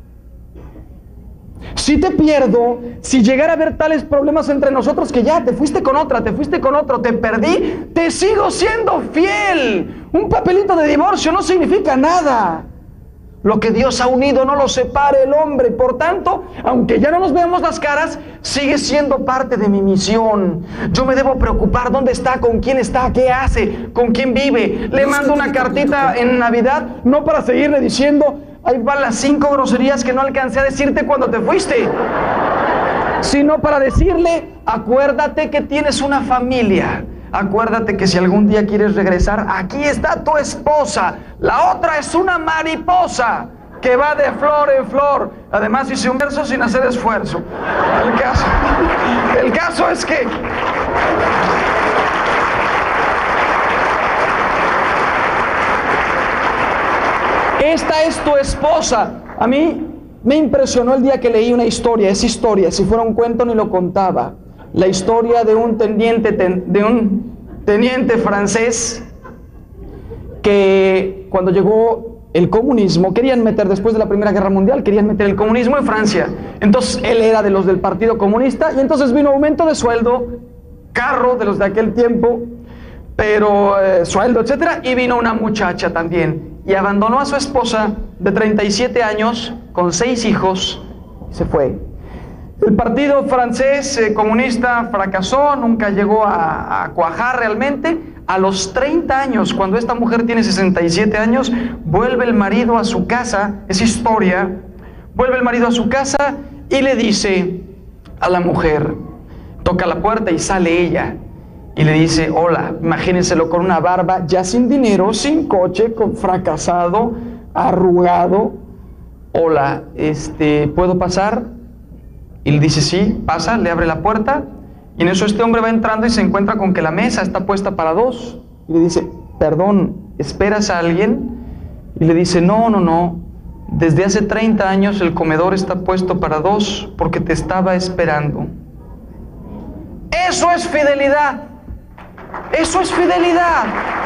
Si te pierdo, si llegara a haber tales problemas entre nosotros que ya te fuiste con otra, te fuiste con otro, te perdí, te sigo siendo fiel. Un papelito de divorcio no significa nada. Lo que Dios ha unido no lo separe el hombre. Por tanto, aunque ya no nos veamos las caras, sigue siendo parte de mi misión. Yo me debo preocupar dónde está, con quién está, qué hace, con quién vive. Le mando una cartita en Navidad, no para seguirle diciendo, ahí van las cinco groserías que no alcancé a decirte cuando te fuiste, sino para decirle, acuérdate que tienes una familia. Acuérdate que si algún día quieres regresar, aquí está tu esposa. La otra es una mariposa que va de flor en flor. Además hice un verso sin hacer esfuerzo. El caso, el caso es que esta es tu esposa. A mí me impresionó el día que leí una historia. Es historia, si fuera un cuento ni lo contaba. La historia de un teniente, de un teniente francés que cuando llegó el comunismo, querían meter, después de la Primera Guerra Mundial, querían meter el comunismo en Francia. Entonces él era de los del Partido Comunista y entonces vino aumento de sueldo, carro de los de aquel tiempo, pero eh, sueldo, etcétera, y vino una muchacha también y abandonó a su esposa de treinta y siete años con seis hijos y se fue. El partido francés eh, comunista fracasó, nunca llegó a, a cuajar realmente. A los treinta años, cuando esta mujer tiene sesenta y siete años, vuelve el marido a su casa, es historia, vuelve el marido a su casa y le dice a la mujer, toca la puerta y sale ella, y le dice, hola, imagínenselo con una barba, ya sin dinero, sin coche, con fracasado, arrugado, hola, este, ¿puedo pasar? Y le dice, sí, pasa, le abre la puerta, y en eso este hombre va entrando y se encuentra con que la mesa está puesta para dos. Y le dice, perdón, ¿esperas a alguien? Y le dice, no, no, no, desde hace treinta años el comedor está puesto para dos porque te estaba esperando. Eso es fidelidad, eso es fidelidad.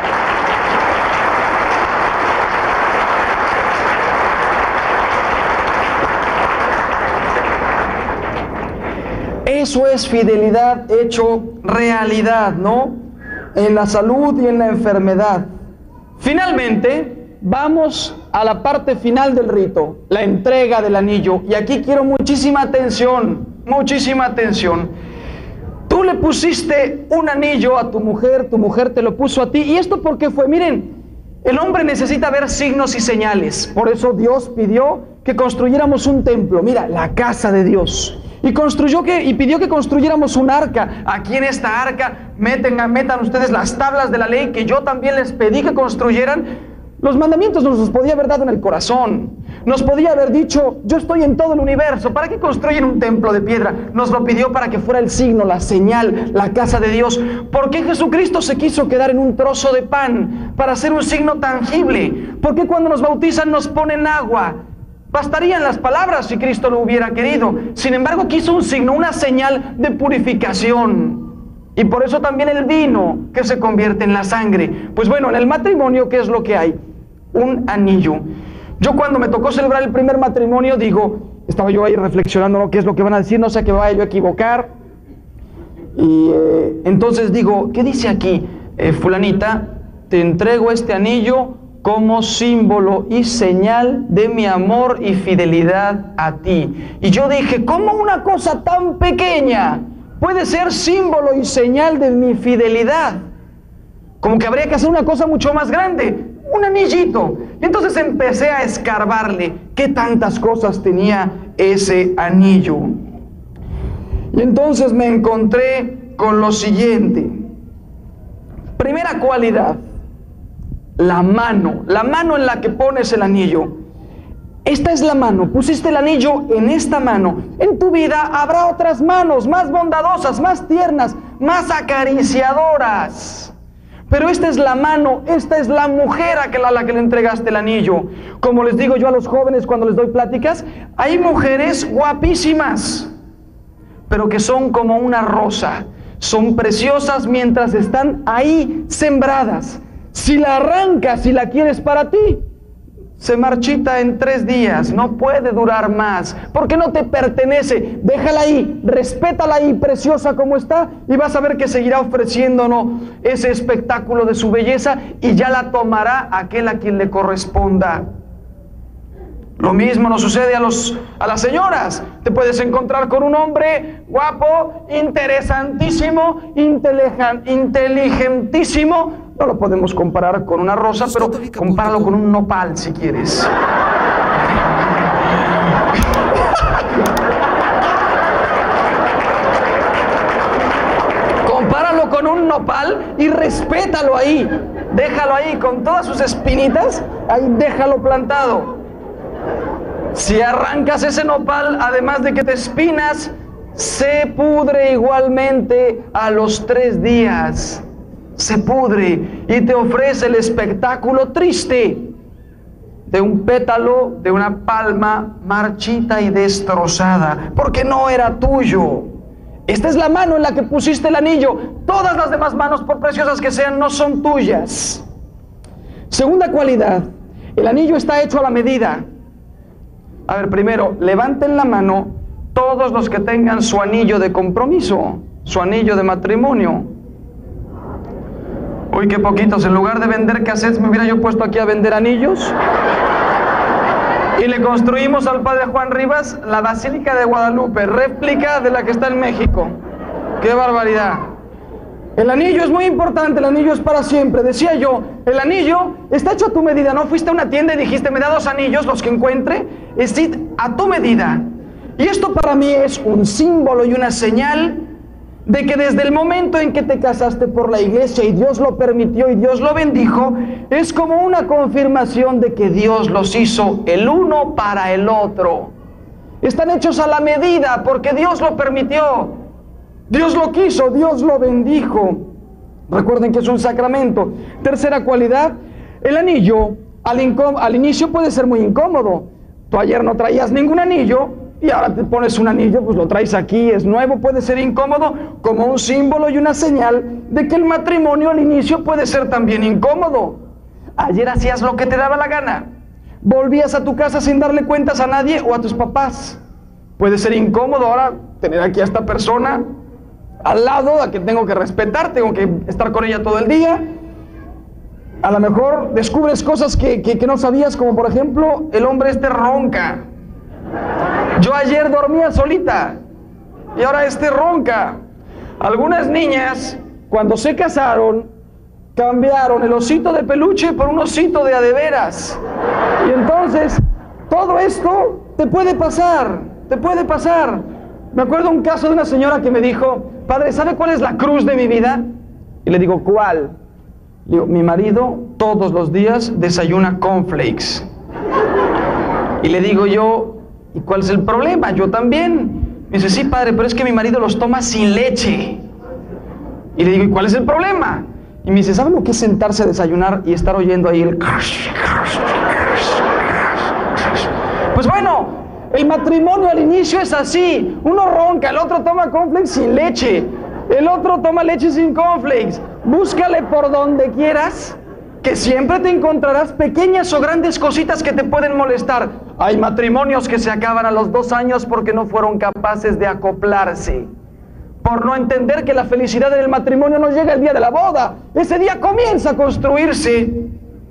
Eso es fidelidad hecho realidad, ¿no? En la salud y en la enfermedad. Finalmente, vamos a la parte final del rito, la entrega del anillo. Y aquí quiero muchísima atención, muchísima atención. Tú le pusiste un anillo a tu mujer, tu mujer te lo puso a ti. ¿Y esto por qué fue? Miren, el hombre necesita ver signos y señales. Por eso Dios pidió que construyéramos un templo. Mira, la casa de Dios. Y construyó que, y pidió que construyéramos un arca. Aquí en esta arca meten, metan ustedes las tablas de la ley que yo también les pedí que construyeran. Los mandamientos nos los podía haber dado en el corazón. Nos podía haber dicho, yo estoy en todo el universo, ¿para qué construyen un templo de piedra? Nos lo pidió para que fuera el signo, la señal, la casa de Dios. ¿Por qué Jesucristo se quiso quedar en un trozo de pan? Para hacer un signo tangible. ¿Por qué cuando nos bautizan nos ponen agua? Bastarían las palabras si Cristo lo hubiera querido. Sin embargo, quiso un signo, una señal de purificación. Y por eso también el vino que se convierte en la sangre. Pues bueno, en el matrimonio, ¿qué es lo que hay? Un anillo. Yo cuando me tocó celebrar el primer matrimonio, digo, estaba yo ahí reflexionando, ¿no? ¿Qué es lo que van a decir? No sé que me vaya yo a equivocar. Y eh, entonces digo, ¿qué dice aquí? Eh, fulanita, te entrego este anillo como símbolo y señal de mi amor y fidelidad a ti. Y yo dije, ¿cómo una cosa tan pequeña puede ser símbolo y señal de mi fidelidad? Como que habría que hacer una cosa mucho más grande, un anillito. Y entonces empecé a escarbarle qué tantas cosas tenía ese anillo. Y entonces me encontré con lo siguiente. Primera cualidad, la mano, la mano en la que pones el anillo. Esta es la mano, pusiste el anillo en esta mano. En tu vida habrá otras manos más bondadosas, más tiernas, más acariciadoras. Pero esta es la mano, esta es la mujer a, que, a la que le entregaste el anillo. Como les digo yo a los jóvenes cuando les doy pláticas, hay mujeres guapísimas, pero que son como una rosa. Son preciosas mientras están ahí sembradas. Si la arrancas y la quieres para ti, se marchita en tres días, no puede durar más, porque no te pertenece. Déjala ahí, respétala ahí, preciosa como está, y vas a ver que seguirá ofreciéndonos ese espectáculo de su belleza, y ya la tomará aquel a quien le corresponda. Lo mismo nos sucede a, los, a las señoras. Te puedes encontrar con un hombre guapo, interesantísimo, inteligen, inteligentísimo. No lo podemos comparar con una rosa, pero compáralo con un nopal si quieres. Compáralo con un nopal y respétalo ahí. Déjalo ahí con todas sus espinitas, ahí déjalo plantado. Si arrancas ese nopal, además de que te espinas, se pudre igualmente a los tres días. Se pudre y te ofrece el espectáculo triste de un pétalo de una palma marchita y destrozada, porque no era tuyo. Esta es la mano en la que pusiste el anillo. Todas las demás manos, por preciosas que sean, no son tuyas. Segunda cualidad, el anillo está hecho a la medida. A ver, primero, levanten la mano todos los que tengan su anillo de compromiso, su anillo de matrimonio. Uy, qué poquitos. En lugar de vender cassettes, me hubiera yo puesto aquí a vender anillos. Y le construimos al padre Juan Rivas la Basílica de Guadalupe, réplica de la que está en México. ¡Qué barbaridad! El anillo es muy importante, el anillo es para siempre. Decía yo, el anillo está hecho a tu medida. No fuiste a una tienda y dijiste, me da dos anillos, los que encuentre. Es a tu medida. Y esto para mí es un símbolo y una señal de que desde el momento en que te casaste por la iglesia y Dios lo permitió y Dios lo bendijo, es como una confirmación de que Dios los hizo el uno para el otro. Están hechos a la medida porque Dios lo permitió. Dios lo quiso, Dios lo bendijo. Recuerden que es un sacramento. Tercera cualidad, el anillo al, al inicio puede ser muy incómodo. Tú ayer no traías ningún anillo y ahora te pones un anillo, pues lo traes aquí, es nuevo, puede ser incómodo, como un símbolo y una señal de que el matrimonio al inicio puede ser también incómodo. Ayer hacías lo que te daba la gana, volvías a tu casa sin darle cuentas a nadie o a tus papás. Puede ser incómodo ahora tener aquí a esta persona al lado, a que tengo que respetar, tengo que estar con ella todo el día. A lo mejor descubres cosas que, que, que no sabías, como por ejemplo, el hombre este ronca. Yo ayer dormía solita y ahora este ronca. Algunas niñas, cuando se casaron, cambiaron el osito de peluche por un osito de a de veras. Y entonces, todo esto te puede pasar, te puede pasar. Me acuerdo un caso de una señora que me dijo, padre, ¿sabe cuál es la cruz de mi vida? Y le digo, ¿cuál? Le digo, mi marido todos los días desayuna cornflakes. Y le digo yo, ¿y cuál es el problema? Yo también. Me dice, sí, padre, pero es que mi marido los toma sin leche. Y le digo, ¿y cuál es el problema? Y me dice, ¿saben lo que es sentarse a desayunar y estar oyendo ahí el... Pues bueno, el matrimonio al inicio es así. Uno ronca, el otro toma cornflakes sin leche, el otro toma leche sin cornflakes. Búscale por donde quieras, que siempre te encontrarás pequeñas o grandes cositas que te pueden molestar. Hay matrimonios que se acaban a los dos años porque no fueron capaces de acoplarse, por no entender que la felicidad en el matrimonio no llega el día de la boda. Ese día comienza a construirse.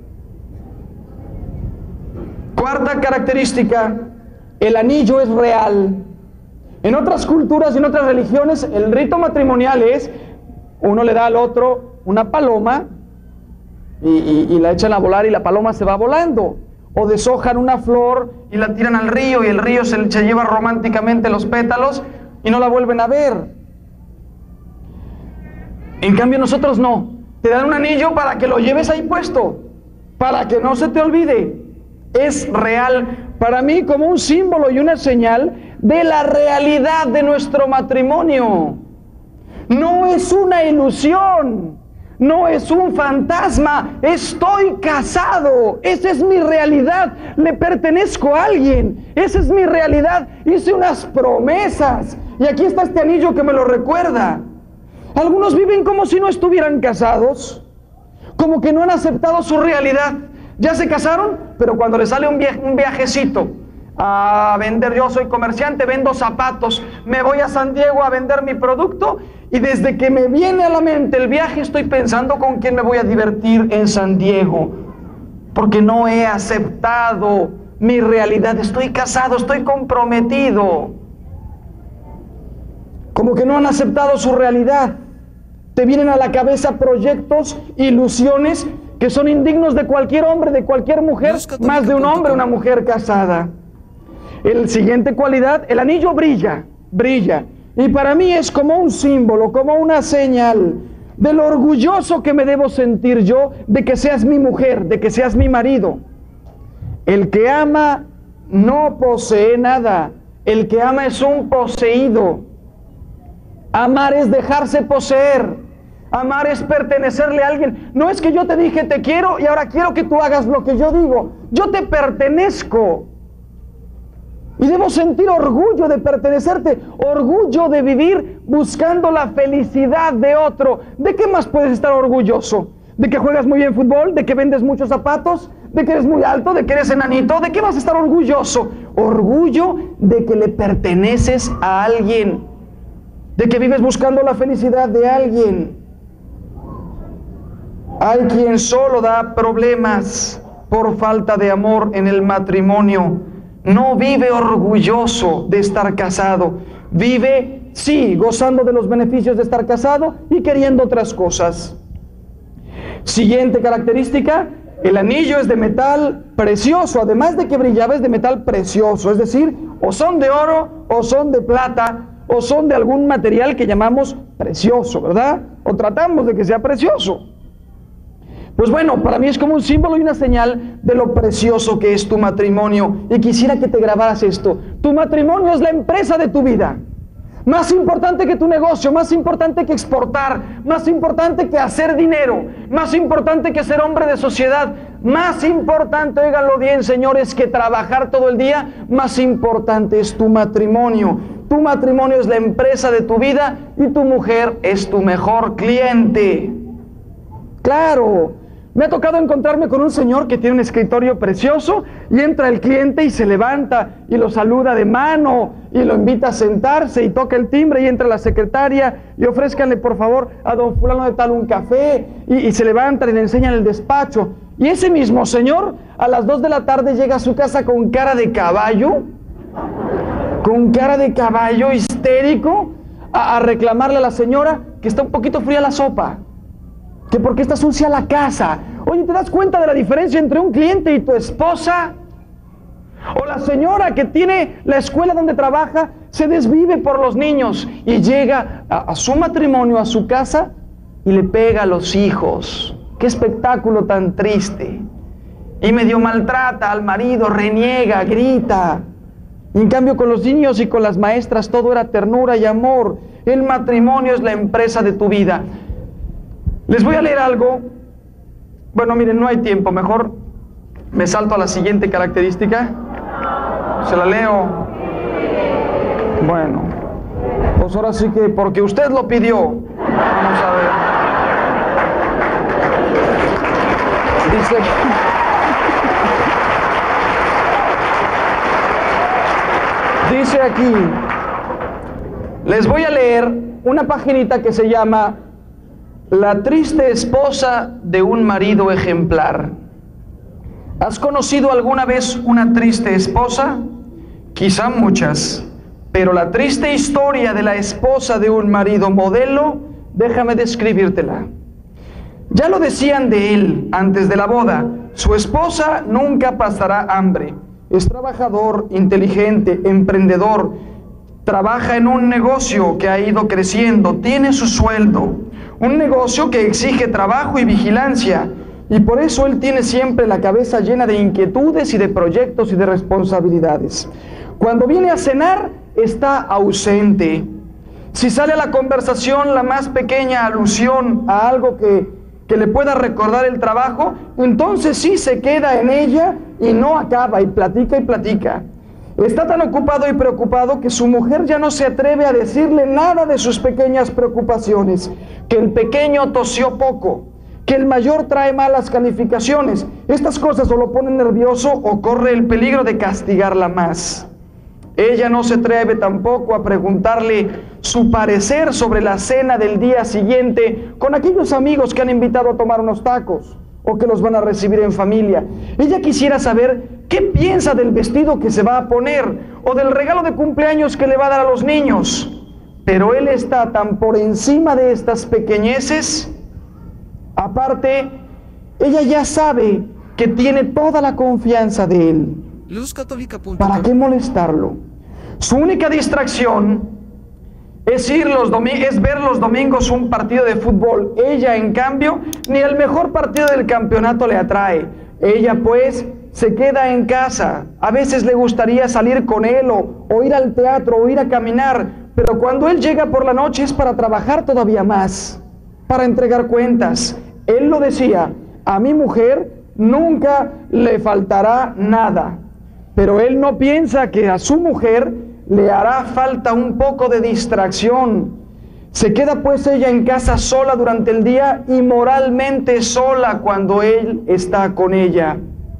Cuarta característica, el anillo es real. En otras culturas y en otras religiones, el rito matrimonial es, uno le da al otro una paloma y, y, y la echan a volar y la paloma se va volando. O deshojan una flor y la tiran al río y el río se, se lleva románticamente los pétalos y no la vuelven a ver. En cambio nosotros no. Te dan un anillo para que lo lleves ahí puesto, para que no se te olvide. Es real para mí como un símbolo y una señal de la realidad de nuestro matrimonio. No es una ilusión, no es un fantasma. Estoy casado, esa es mi realidad. Le pertenezco a alguien, esa es mi realidad. Hice unas promesas y aquí está este anillo que me lo recuerda. Algunos viven como si no estuvieran casados, como que no han aceptado su realidad. Ya se casaron, pero cuando les sale un, viaje, un viajecito a vender, yo soy comerciante, vendo zapatos, me voy a San Diego a vender mi producto y desde que me viene a la mente el viaje estoy pensando con quién me voy a divertir en San Diego, porque no he aceptado mi realidad. Estoy casado, estoy comprometido. Como que no han aceptado su realidad. Te vienen a la cabeza proyectos, ilusiones que son indignos de cualquier hombre, de cualquier mujer, más de un hombre, una mujer casada. El siguiente cualidad, el anillo brilla, brilla. Y para mí es como un símbolo, como una señal de lo orgulloso que me debo sentir yo de que seas mi mujer, de que seas mi marido. El que ama no posee nada, el que ama es un poseído. Amar es dejarse poseer. Amar es pertenecerle a alguien. No es que yo te dije te quiero y ahora quiero que tú hagas lo que yo digo. Yo te pertenezco. Y debo sentir orgullo de pertenecerte, orgullo de vivir buscando la felicidad de otro. ¿De qué más puedes estar orgulloso? ¿De que juegas muy bien fútbol? ¿De que vendes muchos zapatos? ¿De que eres muy alto? ¿De que eres enanito? ¿De qué vas a estar orgulloso? Orgullo de que le perteneces a alguien, de que vives buscando la felicidad de alguien. Hay quien solo da problemas por falta de amor en el matrimonio. No vive orgulloso de estar casado. Vive, sí, gozando de los beneficios de estar casado y queriendo otras cosas. Siguiente característica, el anillo es de metal precioso. Además de que brillaba, es de metal precioso. Es decir, o son de oro, o son de plata, o son de algún material que llamamos precioso, ¿verdad? O tratamos de que sea precioso. Pues bueno, para mí es como un símbolo y una señal de lo precioso que es tu matrimonio. Y quisiera que te grabaras esto. Tu matrimonio es la empresa de tu vida. Más importante que tu negocio, más importante que exportar, más importante que hacer dinero, más importante que ser hombre de sociedad, más importante, óiganlo bien, señores, que trabajar todo el día, más importante es tu matrimonio. Tu matrimonio es la empresa de tu vida y tu mujer es tu mejor cliente. Claro. Me ha tocado encontrarme con un señor que tiene un escritorio precioso y entra el cliente y se levanta y lo saluda de mano y lo invita a sentarse y toca el timbre y entra la secretaria y ofrézcanle por favor a don fulano de tal un café y, y se levantan y le enseñan el despacho. Y ese mismo señor a las dos de la tarde llega a su casa con cara de caballo, con cara de caballo histérico a, a reclamarle a la señora que está un poquito fría la sopa, que porque está sucia la casa. Oye, ¿te das cuenta de la diferencia entre un cliente y tu esposa? O la señora que tiene la escuela donde trabaja, se desvive por los niños y llega a, a su matrimonio, a su casa y le pega a los hijos. ¡Qué espectáculo tan triste! Y medio maltrata al marido, reniega, grita. Y en cambio con los niños y con las maestras todo era ternura y amor. El matrimonio es la empresa de tu vida. Les voy a leer algo. Bueno, miren, no hay tiempo. Mejor me salto a la siguiente característica. ¿Se la leo? Bueno, pues ahora sí que porque usted lo pidió. Vamos a ver. Dice... Dice aquí, les voy a leer una paginita que se llama La triste esposa de un marido ejemplar. ¿Has conocido alguna vez una triste esposa? Quizá muchas, pero la triste historia de la esposa de un marido modelo, déjame describírtela. Ya lo decían de él antes de la boda, su esposa nunca pasará hambre. Es trabajador, inteligente, emprendedor, trabaja en un negocio que ha ido creciendo, tiene su sueldo, un negocio que exige trabajo y vigilancia, y por eso él tiene siempre la cabeza llena de inquietudes y de proyectos y de responsabilidades. Cuando viene a cenar, está ausente. Si sale a la conversación la más pequeña alusión a algo que que le pueda recordar el trabajo, entonces sí se queda en ella y no acaba, y platica y platica. Está tan ocupado y preocupado que su mujer ya no se atreve a decirle nada de sus pequeñas preocupaciones, que el pequeño tosió poco, que el mayor trae malas calificaciones. Estas cosas o lo ponen nervioso o corre el peligro de castigarla más. Ella no se atreve tampoco a preguntarle su parecer sobre la cena del día siguiente con aquellos amigos que han invitado a tomar unos tacos. o que los van a recibir en familia. Ella quisiera saber qué piensa del vestido que se va a poner o del regalo de cumpleaños que le va a dar a los niños. Pero él está tan por encima de estas pequeñeces. Aparte, ella ya sabe que tiene toda la confianza de él. Luz Católica punto com. ¿Para qué molestarlo? Su única distracción es, ir los domi- es ver los domingos un partido de fútbol. Ella, en cambio, ni el mejor partido del campeonato le atrae. Ella, pues, se queda en casa. A veces le gustaría salir con él o, o ir al teatro o ir a caminar, pero cuando él llega por la noche es para trabajar todavía más, para entregar cuentas. Él lo decía, a mi mujer nunca le faltará nada, pero él no piensa que a su mujer le hará falta un poco de distracción. Se queda pues ella en casa sola durante el día y moralmente sola cuando él está con ella.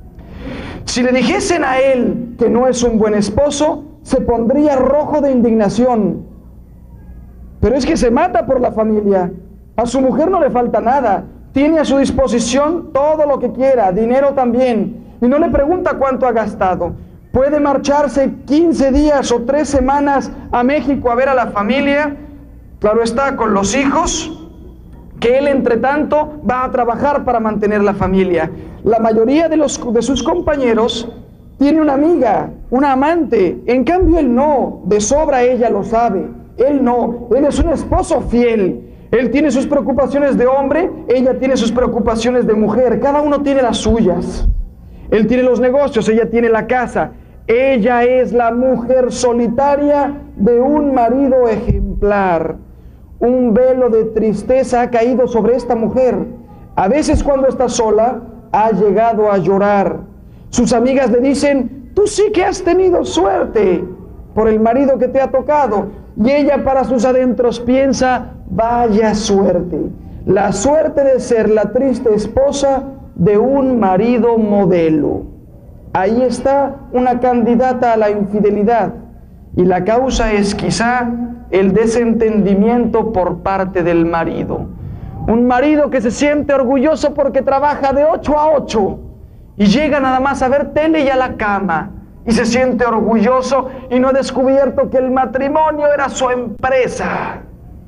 Si le dijesen a él que no es un buen esposo, se pondría rojo de indignación. Pero es que se mata por la familia. A su mujer no le falta nada. Tiene a su disposición todo lo que quiera, dinero también. Y no le pregunta cuánto ha gastado. Puede marcharse quince días o tres semanas a México a ver a la familia. Claro está, con los hijos, que él entre tanto va a trabajar para mantener la familia. La mayoría de, los, de sus compañeros tiene una amiga, una amante. En cambio él no, de sobra ella lo sabe. Él no, él es un esposo fiel. Él tiene sus preocupaciones de hombre, ella tiene sus preocupaciones de mujer. Cada uno tiene las suyas. Él tiene los negocios, ella tiene la casa. Ella es la mujer solitaria de un marido ejemplar. Un velo de tristeza ha caído sobre esta mujer. A veces cuando está sola, ha llegado a llorar. Sus amigas le dicen, tú sí que has tenido suerte por el marido que te ha tocado. Y ella para sus adentros piensa, vaya suerte. La suerte de ser la triste esposa de un marido modelo. Ahí está una candidata a la infidelidad. Y la causa es quizá el desentendimiento por parte del marido. Un marido que se siente orgulloso porque trabaja de ocho a ocho y llega nada más a ver tele y a la cama. Y se siente orgulloso y no ha descubierto que el matrimonio era su empresa.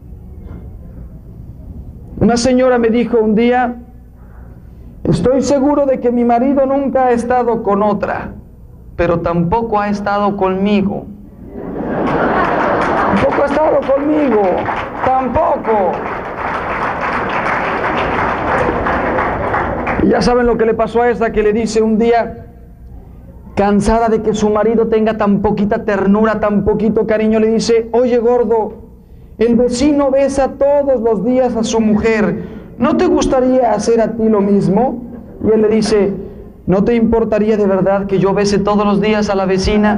Una señora me dijo un día, estoy seguro de que mi marido nunca ha estado con otra, pero tampoco ha estado conmigo. Tampoco ha estado conmigo, tampoco. Y ya saben lo que le pasó a esa que le dice un día, cansada de que su marido tenga tan poquita ternura, tan poquito cariño, le dice, oye gordo, el vecino besa todos los días a su mujer, ¿no te gustaría hacer a ti lo mismo? Y él le dice, ¿no te importaría de verdad que yo bese todos los días a la vecina?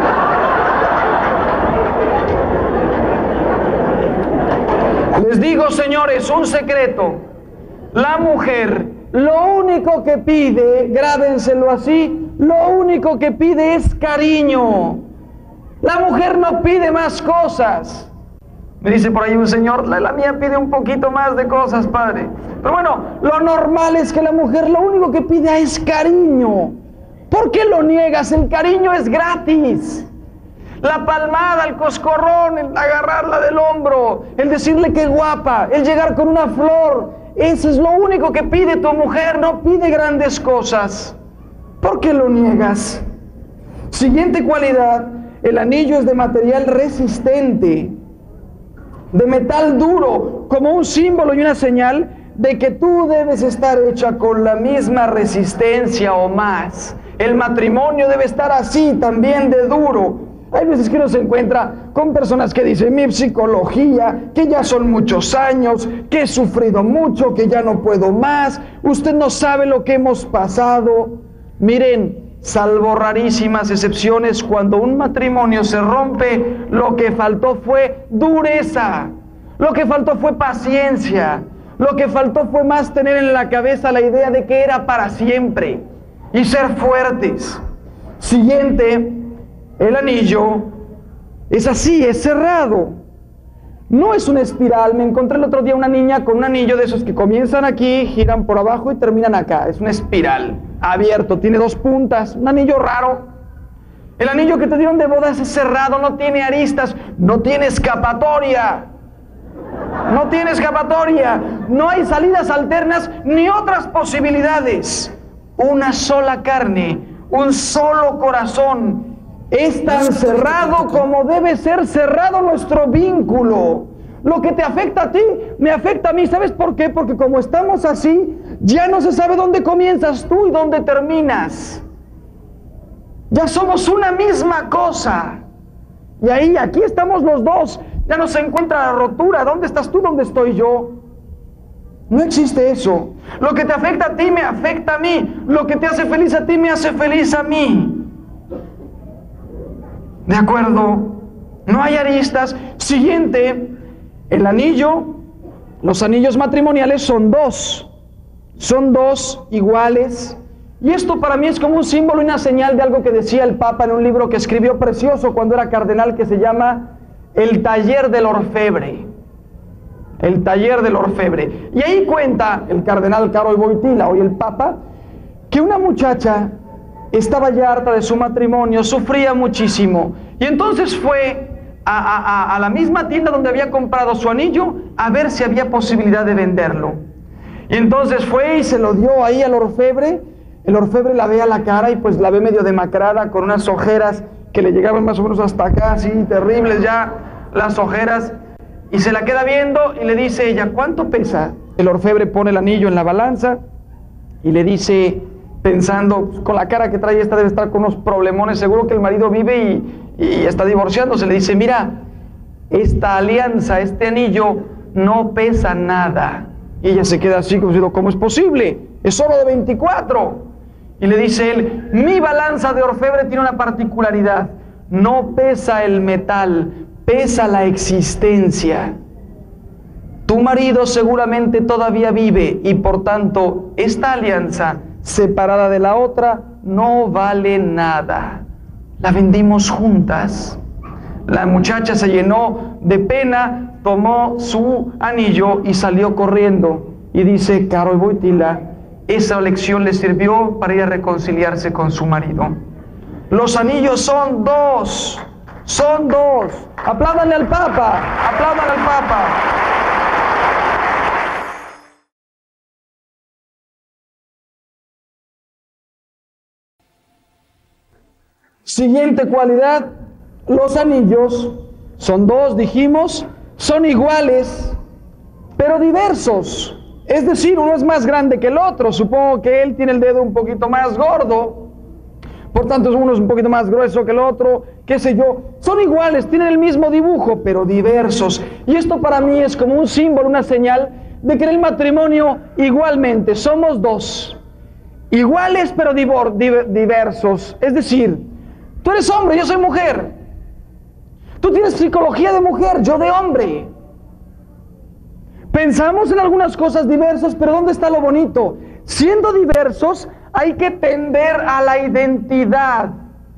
Les digo, señores, un secreto. La mujer, lo único que pide, grábenselo así, lo único que pide es cariño. La mujer no pide más cosas. Me dice por ahí un señor, la, la mía pide un poquito más de cosas, padre. Pero bueno, lo normal es que la mujer lo único que pide es cariño. ¿Por qué lo niegas? El cariño es gratis. La palmada, el coscorrón, el agarrarla del hombro, el decirle que guapa, el llegar con una flor, eso es lo único que pide tu mujer, no pide grandes cosas. ¿Por qué lo niegas? Siguiente cualidad, el anillo es de material resistente, de metal duro, como un símbolo y una señal de que tú debes estar hecha con la misma resistencia o más. El matrimonio debe estar así, también de duro. Hay veces que uno se encuentra con personas que dicen, mi psicología, que ya son muchos años, que he sufrido mucho, que ya no puedo más, usted no sabe lo que hemos pasado. Miren, salvo rarísimas excepciones, cuando un matrimonio se rompe, lo que faltó fue dureza, lo que faltó fue paciencia, lo que faltó fue más tener en la cabeza la idea de que era para siempre y ser fuertes. Siguiente, el anillo es así, es cerrado. No es una espiral. Me encontré el otro día una niña con un anillo de esos que comienzan aquí, giran por abajo y terminan acá. Es una espiral, abierto, tiene dos puntas, un anillo raro. El anillo que te dieron de bodas es cerrado, no tiene aristas, no tiene escapatoria. No tiene escapatoria. No hay salidas alternas ni otras posibilidades. Una sola carne, un solo corazón. Es tan cerrado como debe ser cerrado nuestro vínculo. Lo que te afecta a ti, me afecta a mí. ¿Sabes por qué? Porque como estamos así, ya no se sabe dónde comienzas tú y dónde terminas. Ya somos una misma cosa. Y ahí, aquí estamos los dos. Ya no se encuentra la rotura. ¿Dónde estás tú? ¿Dónde estoy yo? No existe eso. Lo que te afecta a ti, me afecta a mí. Lo que te hace feliz a ti, me hace feliz a mí. ¿De acuerdo? No hay aristas. Siguiente, el anillo. Los anillos matrimoniales son dos. Son dos iguales. Y esto para mí es como un símbolo y una señal de algo que decía el Papa en un libro que escribió precioso cuando era cardenal, que se llama El taller del orfebre. El taller del orfebre. Y ahí cuenta el cardenal Karol Wojtyła, hoy el Papa, que una muchacha estaba ya harta de su matrimonio, sufría muchísimo. Y entonces fue a, a, a, a la misma tienda donde había comprado su anillo a ver si había posibilidad de venderlo. Y entonces fue y se lo dio ahí al orfebre. El orfebre la ve a la cara y pues la ve medio demacrada, con unas ojeras que le llegaban más o menos hasta acá, así terribles ya las ojeras. Y se la queda viendo y le dice ella, ¿cuánto pesa? El orfebre pone el anillo en la balanza y le dice, pensando, con la cara que trae esta debe estar con unos problemones, seguro que el marido vive y, y está divorciándose. Le dice, mira, esta alianza, este anillo no pesa nada. Y ella se queda así como diciendo, ¿cómo es posible? Es solo de veinticuatro. Y le dice él, mi balanza de orfebre tiene una particularidad, no pesa el metal, pesa la existencia. Tu marido seguramente todavía vive y por tanto esta alianza separada de la otra no vale nada. La vendimos juntas. La muchacha se llenó de pena, tomó su anillo y salió corriendo. Y dice Karol Wojtyła, esa lección le sirvió para ir a reconciliarse con su marido. Los anillos son dos, son dos. Apládanle al Papa, apládanle al Papa. Siguiente cualidad, los anillos son dos, dijimos, son iguales, pero diversos. Es decir, uno es más grande que el otro. Supongo que él tiene el dedo un poquito más gordo, por tanto uno es un poquito más grueso que el otro, qué sé yo. Son iguales, tienen el mismo dibujo, pero diversos. Y esto para mí es como un símbolo, una señal de que en el matrimonio igualmente somos dos. Iguales pero divor, diver, diversos. Es decir, tú eres hombre, yo soy mujer. Tú tienes psicología de mujer, yo de hombre. Pensamos en algunas cosas diversas, pero ¿dónde está lo bonito? Siendo diversos, hay que tender a la identidad.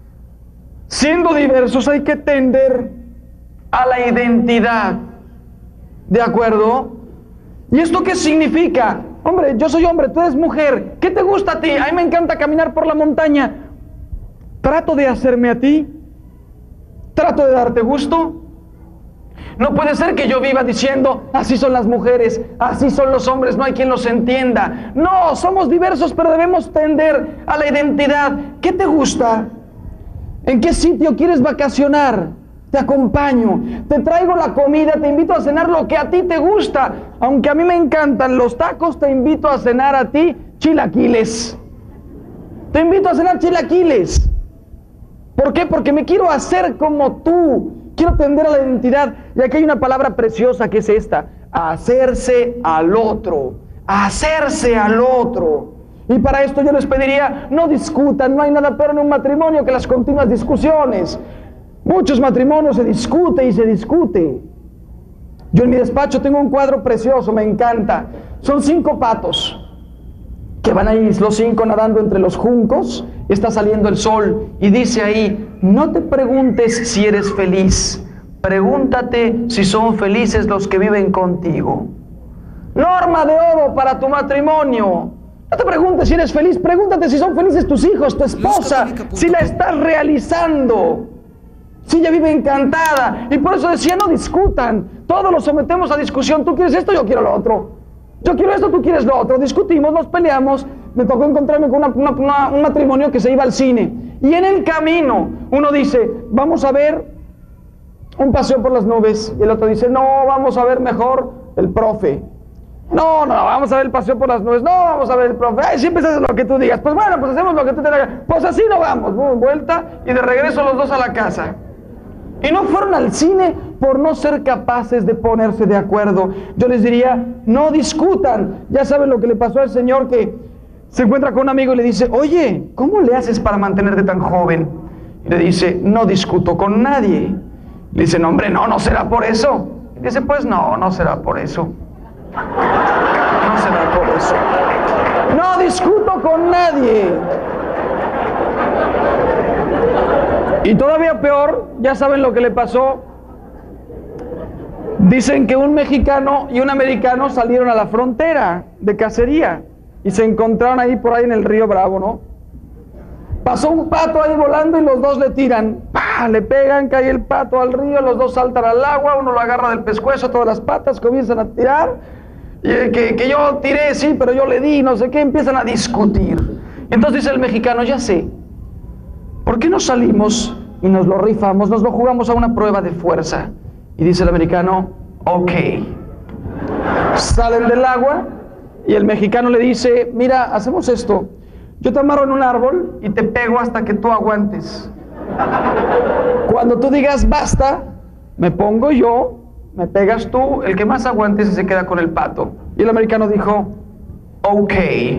Siendo diversos, hay que tender a la identidad. ¿De acuerdo? ¿Y esto qué significa? Hombre, yo soy hombre, tú eres mujer. ¿Qué te gusta a ti? A mí me encanta caminar por la montaña. ¿Trato de hacerme a ti? ¿Trato de darte gusto? No puede ser que yo viva diciendo, así son las mujeres, así son los hombres, no hay quien los entienda. No, somos diversos, pero debemos tender a la identidad. ¿Qué te gusta? ¿En qué sitio quieres vacacionar? Te acompaño, te traigo la comida, te invito a cenar lo que a ti te gusta. Aunque a mí me encantan los tacos, te invito a cenar a ti chilaquiles. Te invito a cenar chilaquiles. ¿Por qué? Porque me quiero hacer como tú. Quiero tender a la identidad. Y aquí hay una palabra preciosa que es esta: hacerse al otro. Hacerse al otro. Y para esto yo les pediría, no discutan. No hay nada peor en un matrimonio que las continuas discusiones. Muchos matrimonios se discute y se discute. Yo en mi despacho tengo un cuadro precioso, me encanta. Son cinco patos que van ahí los cinco nadando entre los juncos. Está saliendo el sol y dice ahí: no te preguntes si eres feliz, pregúntate si son felices los que viven contigo. Norma de oro para tu matrimonio. No te preguntes si eres feliz, pregúntate si son felices tus hijos, tu esposa, si la estás realizando, si ella vive encantada. Y por eso decía, no discutan, todos los sometemos a discusión. Tú quieres esto, yo quiero lo otro. Yo quiero esto, tú quieres lo otro. Discutimos, nos peleamos. Me tocó encontrarme con una, una, una, un matrimonio que se iba al cine. Y en el camino uno dice, vamos a ver un paseo por las nubes. Y el otro dice, no, vamos a ver mejor El Profe. No, no, vamos a ver el paseo por las nubes. No, vamos a ver El Profe. Ay, siempre haces lo que tú digas. Pues bueno, pues hacemos lo que tú te digas. Pues así no vamos. Boom, vuelta y de regreso los dos a la casa. Y no fueron al cine por no ser capaces de ponerse de acuerdo. Yo les diría, no discutan. Ya saben lo que le pasó al señor que se encuentra con un amigo y le dice, oye, ¿cómo le haces para mantenerte tan joven? Y le dice, no discuto con nadie. Le dice, no, hombre, no, no será por eso. Y dice, pues no, no será por eso. No será por eso. No discuto con nadie. Y todavía peor, ya saben lo que le pasó. Dicen que un mexicano y un americano salieron a la frontera de cacería y se encontraron ahí por ahí en el río Bravo, ¿no? Pasó un pato ahí volando y los dos le tiran. ¡Pah! Le pegan, cae el pato al río, los dos saltan al agua, uno lo agarra del pescuezo, todas las patas, comienzan a tirar. Y que, que yo tiré, sí, pero yo le di, no sé qué, empiezan a discutir. Entonces dice el mexicano, ya sé, ¿por qué no salimos y nos lo rifamos, nos lo jugamos a una prueba de fuerza? Y dice el americano, ok. Salen del agua y el mexicano le dice, mira, hacemos esto. Yo te amarro en un árbol y te pego hasta que tú aguantes. Cuando tú digas basta, me pongo yo, me pegas tú, el que más aguantes y se queda con el pato. Y el americano dijo, ok.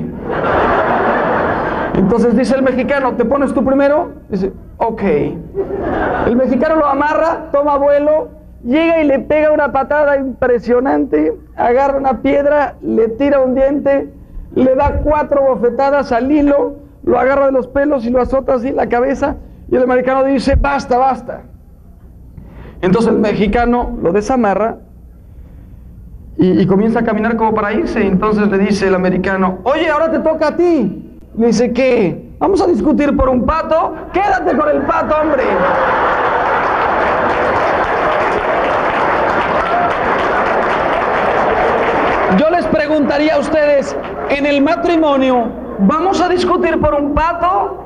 Entonces dice el mexicano, ¿te pones tú primero? Dice, ok. El mexicano lo amarra, toma vuelo, llega y le pega una patada impresionante, agarra una piedra, le tira un diente, le da cuatro bofetadas al hilo, lo agarra de los pelos y lo azota así en la cabeza, y el americano dice, basta, basta. Entonces el mexicano lo desamarra y, y comienza a caminar como para irse. Entonces le dice el americano, oye, ahora te toca a ti. Le dice, ¿qué? ¿Vamos a discutir por un pato? Quédate con el pato, hombre. Yo les preguntaría a ustedes, en el matrimonio, ¿vamos a discutir por un pato?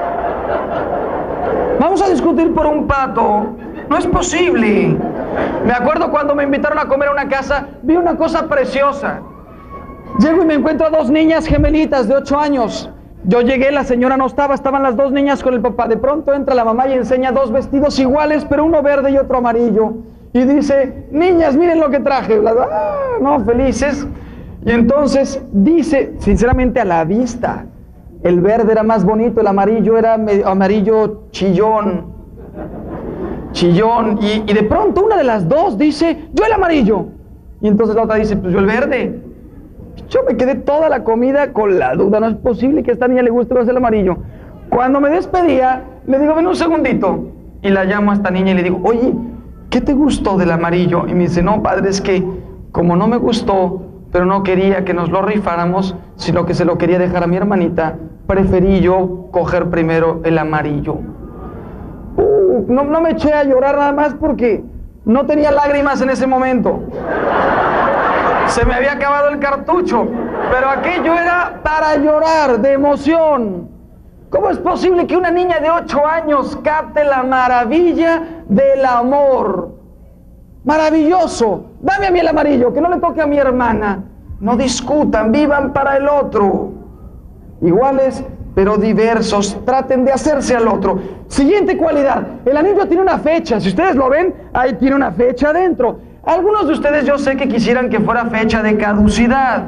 ¿Vamos a discutir por un pato? No es posible. Me acuerdo cuando me invitaron a comer a una casa, vi una cosa preciosa. Llego y me encuentro a dos niñas gemelitas de ocho años. Yo llegué, la señora no estaba, estaban las dos niñas con el papá. De pronto entra la mamá y enseña dos vestidos iguales, pero uno verde y otro amarillo. Y dice, niñas, miren lo que traje. Ah, no, felices. Y entonces dice, sinceramente a la vista, el verde era más bonito, el amarillo era amarillo chillón. Chillón. Y, y de pronto una de las dos dice, yo el amarillo. Y entonces la otra dice, pues yo el verde. Yo me quedé toda la comida con la duda, no es posible que a esta niña le guste más el amarillo. Cuando me despedía, le digo, ven un segundito. Y la llamo a esta niña y le digo, oye, ¿qué te gustó del amarillo? Y me dice, no, padre, es que como no me gustó, pero no quería que nos lo rifáramos, sino que se lo quería dejar a mi hermanita, preferí yo coger primero el amarillo. Uh, no, no me eché a llorar nada más porque no tenía lágrimas en ese momento. Se me había acabado el cartucho, pero aquello era para llorar de emoción. ¿Cómo es posible que una niña de ocho años capte la maravilla del amor? Maravilloso. Dame a mí el amarillo, que no le toque a mi hermana. No discutan, vivan para el otro. Iguales, pero diversos. Traten de hacerse al otro. Siguiente cualidad. El anillo tiene una fecha. Si ustedes lo ven, ahí tiene una fecha adentro. Algunos de ustedes yo sé que quisieran que fuera fecha de caducidad.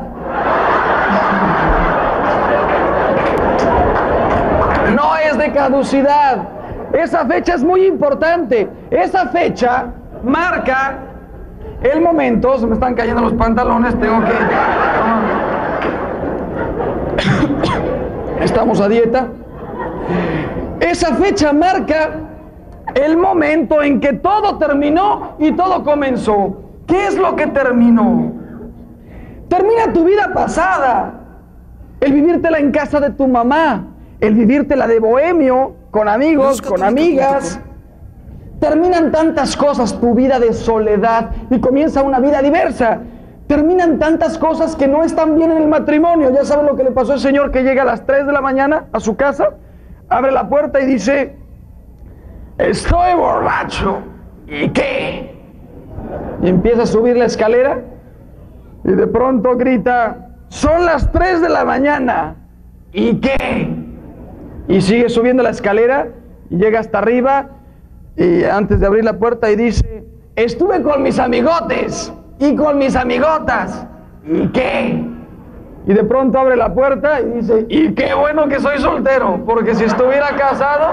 No es de caducidad. Esa fecha es muy importante. Esa fecha marca el momento. Se me están cayendo los pantalones, tengo que... Estamos a dieta. Esa fecha marca El momento en que todo terminó y todo comenzó. ¿Qué es lo que terminó? Termina tu vida pasada. El vivírtela en casa de tu mamá, el vivírtela de bohemio, con amigos, con amigas. Terminan tantas cosas, tu vida de soledad, y comienza una vida diversa. Terminan tantas cosas que no están bien en el matrimonio. Ya saben lo que le pasó al señor que llega a las tres de la mañana a su casa, abre la puerta y dice: estoy borracho. ¿Y qué? Y empieza a subir la escalera y de pronto grita: son las tres de la mañana. ¿Y qué? Y sigue subiendo la escalera y llega hasta arriba y antes de abrir la puerta y dice: estuve con mis amigotes y con mis amigotas. ¿Y qué? Y de pronto abre la puerta y dice: y qué bueno que soy soltero, porque si estuviera casado,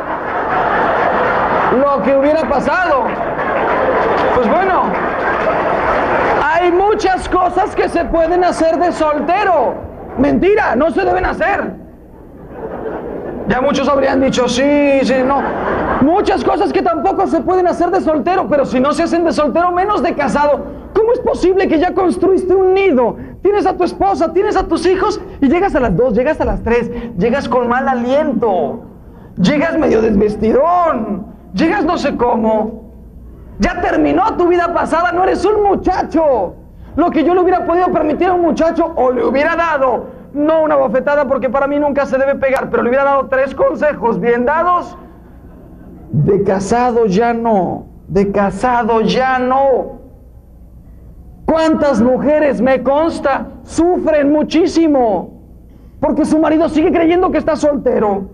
lo que hubiera pasado. Pues bueno, hay muchas cosas que se pueden hacer de soltero. Mentira, no se deben hacer. Ya muchos habrían dicho sí, sí, no. Muchas cosas que tampoco se pueden hacer de soltero, pero si no se hacen de soltero, menos de casado. ¿Cómo es posible que ya construiste un nido? Tienes a tu esposa, tienes a tus hijos y llegas a las dos, llegas a las tres, llegas con mal aliento, llegas medio desvestidón, llegas no sé cómo. Ya terminó tu vida pasada, no eres un muchacho. Lo que yo le hubiera podido permitir a un muchacho, o le hubiera dado, no una bofetada porque para mí nunca se debe pegar, pero le hubiera dado tres consejos bien dados. De casado ya no, de casado ya no. ¿Cuántas mujeres, me consta, sufren muchísimo porque su marido sigue creyendo que está soltero?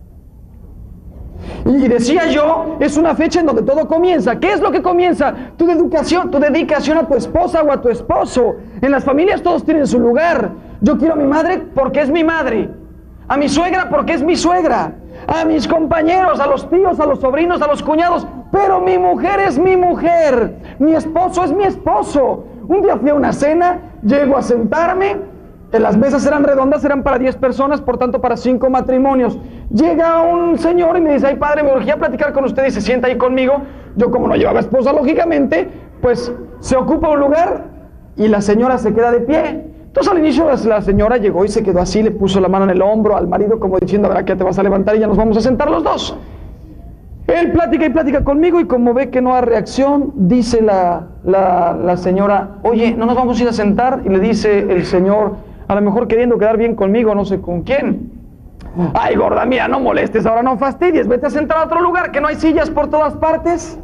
Y decía yo, es una fecha en donde todo comienza. ¿Qué es lo que comienza? Tu dedicación, tu dedicación a tu esposa o a tu esposo. En las familias todos tienen su lugar. Yo quiero a mi madre porque es mi madre, a mi suegra porque es mi suegra, a mis compañeros, a los tíos, a los sobrinos, a los cuñados, pero mi mujer es mi mujer, mi esposo es mi esposo. Un día fui a una cena, llego a sentarme, las mesas eran redondas, eran para diez personas, por tanto para cinco matrimonios. Llega un señor y me dice: ay padre, me urgía platicar con usted, y se sienta ahí conmigo. Yo, como no llevaba esposa, lógicamente, pues se ocupa un lugar y la señora se queda de pie. Entonces al inicio la señora llegó y se quedó así, le puso la mano en el hombro al marido como diciendo: a ver, ¿qué te vas a levantar? Y ya nos vamos a sentar los dos. Él plática y plática conmigo y como ve que no hay reacción, dice la, la, la señora: oye, ¿no nos vamos a ir a sentar? Y le dice el señor, a lo mejor queriendo quedar bien conmigo, no sé con quién: ay gorda, mira, no molestes, ahora no fastidies, vete a sentar a otro lugar, que no hay sillas por todas partes.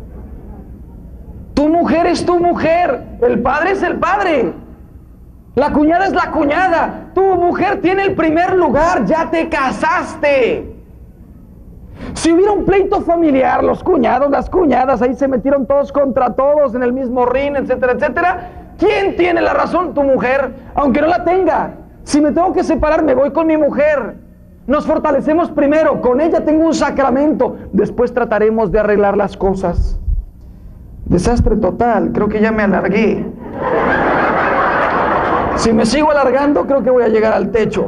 Tu mujer es tu mujer, el padre es el padre, la cuñada es la cuñada. Tu mujer tiene el primer lugar, ya te casaste. Si hubiera un pleito familiar, los cuñados, las cuñadas, ahí se metieron todos contra todos en el mismo ring, etcétera, etcétera. ¿Quién tiene la razón? Tu mujer, aunque no la tenga. Si me tengo que separar, me voy con mi mujer. Nos fortalecemos primero, con ella tengo un sacramento, después trataremos de arreglar las cosas. Desastre total, creo que ya me alargué. Si me sigo alargando, creo que voy a llegar al techo.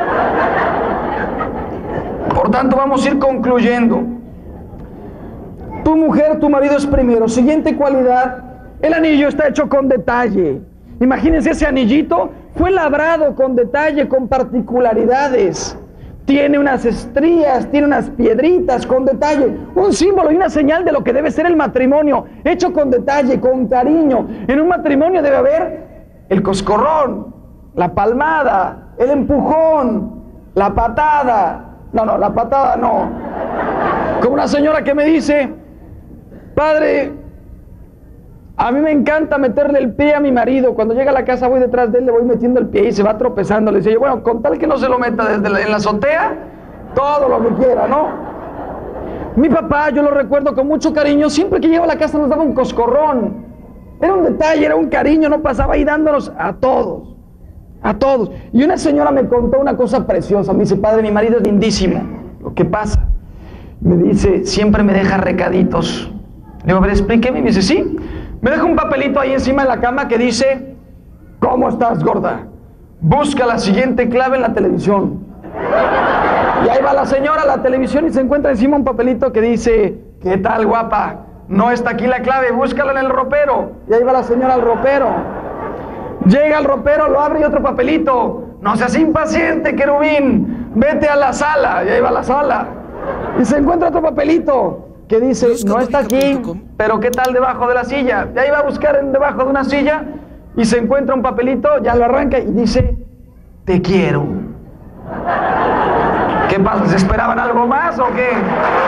Por tanto, vamos a ir concluyendo. Tu mujer, tu marido es primero. Siguiente cualidad: el anillo está hecho con detalle. Imagínense, ese anillito fue labrado con detalle, con particularidades. Tiene unas estrías, tiene unas piedritas con detalle. Un símbolo y una señal de lo que debe ser el matrimonio, hecho con detalle, con cariño. En un matrimonio debe haber el coscorrón, la palmada, el empujón, la patada. No, no, la patada no. Como una señora que me dice: padre, a mí me encanta meterle el pie a mi marido. Cuando llega a la casa voy detrás de él, le voy metiendo el pie y se va tropezando. Le decía yo: bueno, con tal que no se lo meta desde la, en la azotea, todo lo que quiera, ¿no? Mi papá, yo lo recuerdo con mucho cariño, siempre que llegaba a la casa nos daba un coscorrón. Era un detalle, era un cariño, no pasaba ahí dándonos a todos. A todos. Y una señora me contó una cosa preciosa. Me dice: padre, mi marido es lindísimo. Lo que pasa, me dice, siempre me deja recaditos. Le digo: a ver, explíqueme. Y me dice: sí. Me deja un papelito ahí encima de la cama que dice: ¿cómo estás, gorda? Busca la siguiente clave en la televisión. Y ahí va la señora a la televisión y se encuentra encima un papelito que dice: ¿qué tal, guapa? No está aquí la clave, búscala en el ropero. Y ahí va la señora al ropero. Llega al ropero, lo abre y otro papelito. No seas impaciente, querubín, vete a la sala. Y ahí va a la sala. Y se encuentra otro papelito que dice, no está aquí, pero ¿qué tal debajo de la silla? Y ahí va a buscar en debajo de una silla y se encuentra un papelito, ya lo arranca y dice, te quiero. ¿Qué pasa? ¿Se esperaban algo más o qué?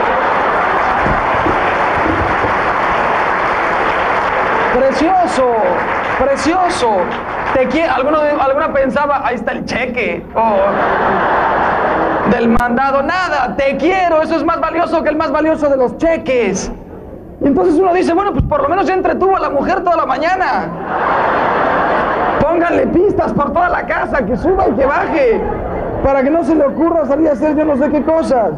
Precioso, precioso. Te quiero. Alguno, alguna pensaba, ahí está el cheque. Oh, del mandado. Nada, te quiero. Eso es más valioso que el más valioso de los cheques. Y entonces uno dice, bueno, pues por lo menos ya entretuvo a la mujer toda la mañana. Pónganle pistas por toda la casa, que suba y que baje, para que no se le ocurra salir a hacer yo no sé qué cosas.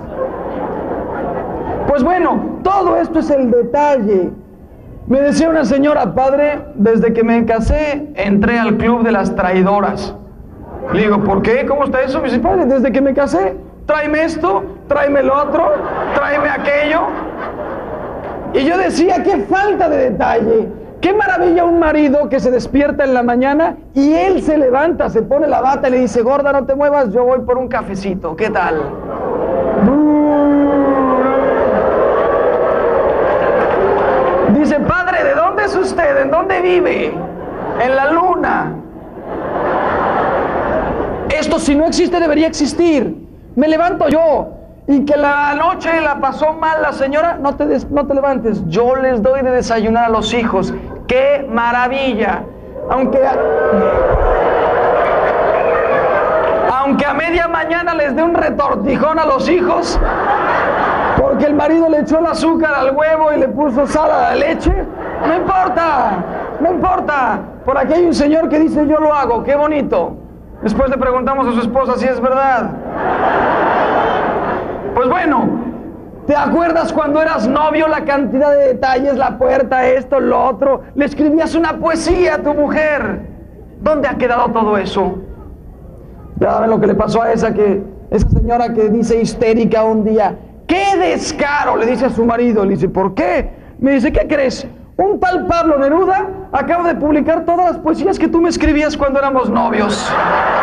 Pues bueno, todo esto es el detalle. Me decía una señora, padre, desde que me casé, entré al club de las traidoras. Le digo, ¿por qué? ¿Cómo está eso? Me dice, padre, desde que me casé, tráeme esto, tráeme lo otro, tráeme aquello. Y yo decía, qué falta de detalle. Qué maravilla un marido que se despierta en la mañana y él se levanta, se pone la bata y le dice, gorda, no te muevas, yo voy por un cafecito. ¿Qué tal? Dice, padre, ¿de dónde es usted? ¿En dónde vive? En la luna. Esto, si no existe, debería existir. Me levanto yo. Y que la noche la pasó mal la señora, no te, des, no te levantes. Yo les doy de desayunar a los hijos. ¡Qué maravilla! Aunque a, aunque a media mañana les dé un retortijón a los hijos, porque el marido le echó el azúcar al huevo y le puso sal a la leche, no importa, no importa. Por aquí hay un señor que dice, yo lo hago, qué bonito. Después le preguntamos a su esposa si es verdad. Pues bueno, ¿te acuerdas cuando eras novio la cantidad de detalles, la puerta, esto, lo otro? Le escribías una poesía a tu mujer. ¿Dónde ha quedado todo eso? Ya ven lo que le pasó a esa que, esa señora que dice histérica un día, ¡qué descaro! Le dice a su marido, le dice, ¿por qué? Me dice, ¿qué crees? Un tal Pablo Neruda acaba de publicar todas las poesías que tú me escribías cuando éramos novios.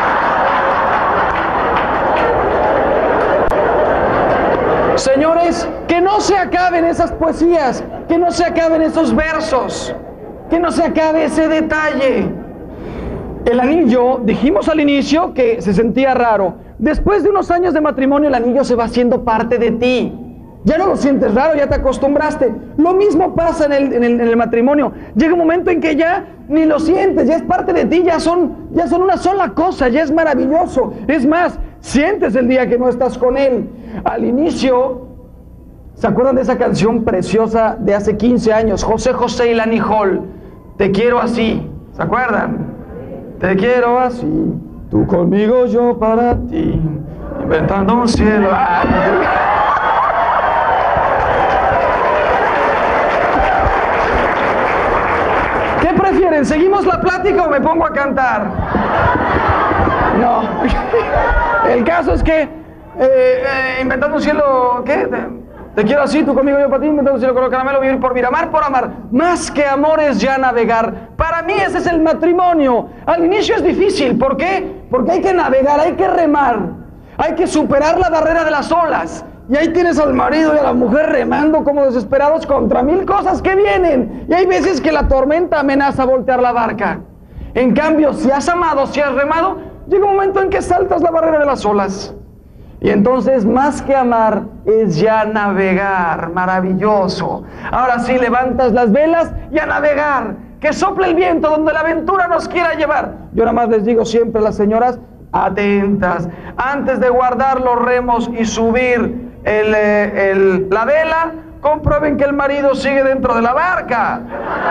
Señores, que no se acaben esas poesías, que no se acaben esos versos, que no se acabe ese detalle. El anillo, dijimos al inicio que se sentía raro. Después de unos años de matrimonio, el anillo se va haciendo parte de ti. Ya no lo sientes raro, ya te acostumbraste. Lo mismo pasa en el, en el, en el matrimonio. Llega un momento en que ya ni lo sientes, ya es parte de ti, ya son, ya son una sola cosa, ya es maravilloso. Es más, sientes el día que no estás con él. Al inicio, ¿se acuerdan de esa canción preciosa de hace quince años? José José y Lani Hall, Te quiero así, ¿se acuerdan? Te quiero así, tú conmigo, yo para ti, inventando un cielo. Ay, ¿qué prefieren? ¿Seguimos la plática o me pongo a cantar? No. El caso es que, eh, eh, inventando un cielo, ¿qué? Te, te quiero así, tú conmigo, yo para ti, inventando un cielo con caramelo, vivir por Miramar, por amar. Más que amor es ya navegar. Para mí ese es el matrimonio. Al inicio es difícil. ¿Por qué? Porque hay que navegar, hay que remar. Hay que superar la barrera de las olas. Y ahí tienes al marido y a la mujer remando como desesperados contra mil cosas que vienen. Y hay veces que la tormenta amenaza voltear la barca. En cambio, si has amado, si has remado, llega un momento en que saltas la barrera de las olas. Y entonces, más que amar, es ya navegar. Maravilloso. Ahora sí, levantas las velas y a navegar. Que sople el viento donde la aventura nos quiera llevar. Yo nada más les digo siempre a las señoras, atentas. Antes de guardar los remos y subir el, el, la vela, comprueben que el marido sigue dentro de la barca.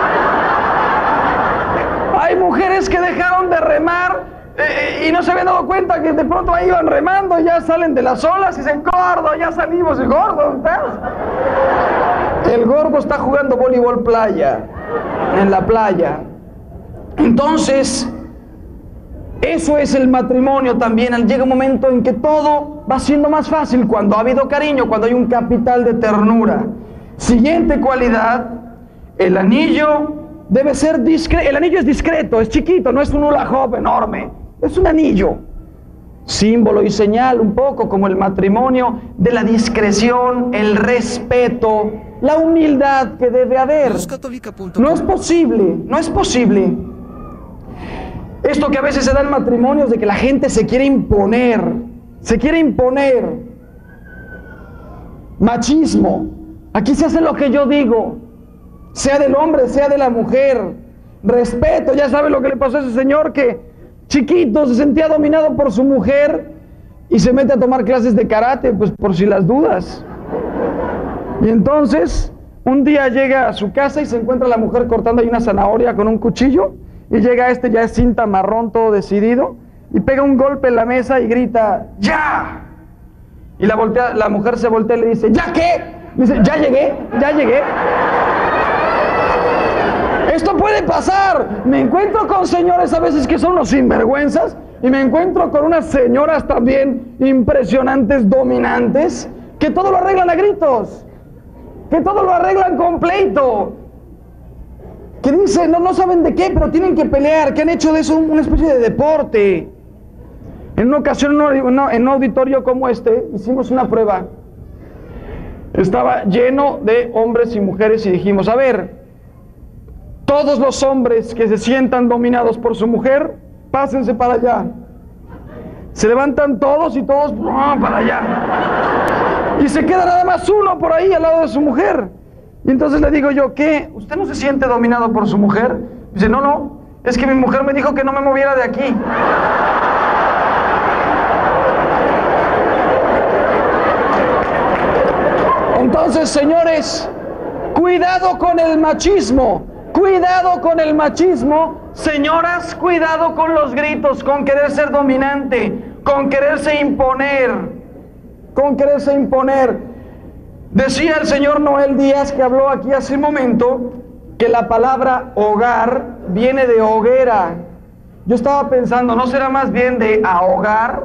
Hay mujeres que dejaron de remar eh, y no se habían dado cuenta que de pronto ahí iban remando, ya salen de las olas y dicen, gordo, ya salimos. El gordo, ¿dónde estás? El gordo está jugando voleibol playa, en la playa. Entonces, eso es el matrimonio también. Llega un momento en que todo va siendo más fácil cuando ha habido cariño, cuando hay un capital de ternura. Siguiente cualidad, el anillo debe ser discreto. El anillo es discreto, es chiquito, no es un hula hoop enorme, es un anillo. Símbolo y señal, un poco como el matrimonio, de la discreción, el respeto, la humildad que debe haber. No es posible, no es posible. Esto que a veces se da en matrimonios de que la gente se quiere imponer, se quiere imponer. Machismo. Aquí se hace lo que yo digo, sea del hombre, sea de la mujer. Respeto, ya sabe lo que le pasó a ese señor que chiquito se sentía dominado por su mujer y se mete a tomar clases de karate, pues por si las dudas. Y entonces un día llega a su casa y se encuentra a la mujer cortando ahí una zanahoria con un cuchillo, y llega este ya es cinta marrón, todo decidido, y pega un golpe en la mesa y grita ¡ya! Y la, voltea, la mujer se voltea y le dice ¿ya qué? Dice, ya llegué, ya llegué. Esto puede pasar. Me encuentro con señores a veces que son unos sinvergüenzas, y me encuentro con unas señoras también impresionantes, dominantes, que todo lo arreglan a gritos, que todo lo arreglan con pleito, que dicen, no, no saben de qué, pero tienen que pelear, que han hecho de eso una especie de deporte. En una ocasión, en un auditorio como este, hicimos una prueba. Estaba lleno de hombres y mujeres y dijimos, a ver, todos los hombres que se sientan dominados por su mujer, pásense para allá. Se levantan todos y todos ¡oh! Para allá. Y se queda nada más uno por ahí al lado de su mujer. Y entonces le digo yo, ¿qué? ¿Usted no se siente dominado por su mujer? Dice, no, no, es que mi mujer me dijo que no me moviera de aquí. Entonces, señores, cuidado con el machismo. Cuidado con el machismo. Señoras, cuidado con los gritos, con querer ser dominante, con quererse imponer, con quererse imponer. Decía el señor Noel Díaz, que habló aquí hace un momento, que la palabra hogar viene de hoguera. Yo estaba pensando, ¿no será más bien de ahogar?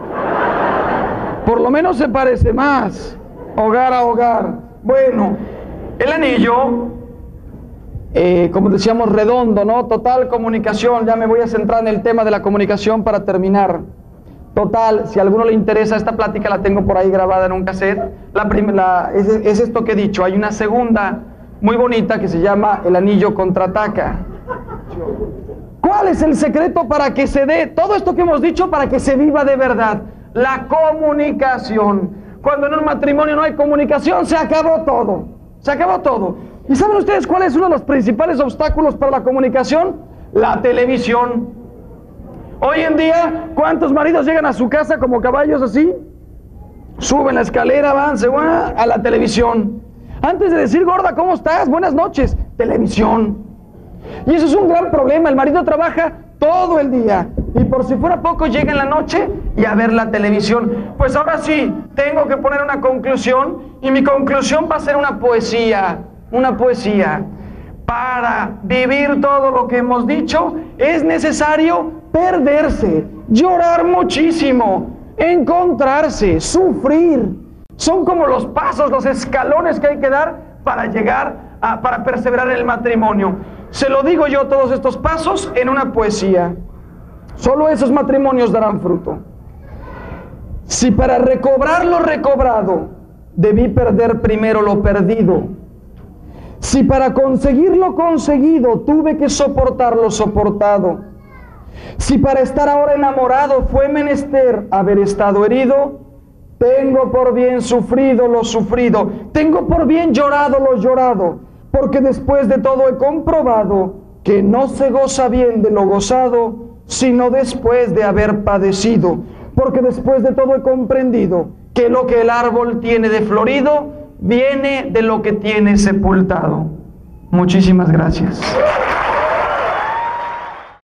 Por lo menos se parece más. Hogar a hogar. Bueno, el anillo, eh, como decíamos, redondo, ¿no? Total comunicación. Ya me voy a centrar en el tema de la comunicación para terminar. Total, si a alguno le interesa esta plática, la tengo por ahí grabada en un cassette. La primera es, es esto que he dicho. Hay una segunda muy bonita que se llama El anillo contraataca. ¿Cuál es el secreto para que se dé todo esto que hemos dicho, para que se viva de verdad? La comunicación. Cuando en un matrimonio no hay comunicación, se acabó todo. Se acabó todo. ¿Y saben ustedes cuál es uno de los principales obstáculos para la comunicación? La televisión. Hoy en día, ¿cuántos maridos llegan a su casa como caballos así? Suben la escalera, van, se van a la televisión. Antes de decir, gorda, ¿cómo estás? Buenas noches. Televisión. Y eso es un gran problema. El marido trabaja todo el día y por si fuera poco llega en la noche y a ver la televisión. Pues ahora sí, tengo que poner una conclusión, y mi conclusión va a ser una poesía, una poesía. Para vivir todo lo que hemos dicho es necesario perderse, llorar muchísimo, encontrarse, sufrir. Son como los pasos, los escalones que hay que dar para llegar a, para perseverar en el matrimonio. Se lo digo yo, todos estos pasos en una poesía. Solo esos matrimonios darán fruto. Si para recobrar lo recobrado debí perder primero lo perdido, si para conseguir lo conseguido tuve que soportar lo soportado, si para estar ahora enamorado fue menester haber estado herido, tengo por bien sufrido lo sufrido, tengo por bien llorado lo llorado, porque después de todo he comprobado que no se goza bien de lo gozado, sino después de haber padecido, porque después de todo he comprendido que lo que el árbol tiene de florido viene de lo que tiene sepultado. Muchísimas gracias.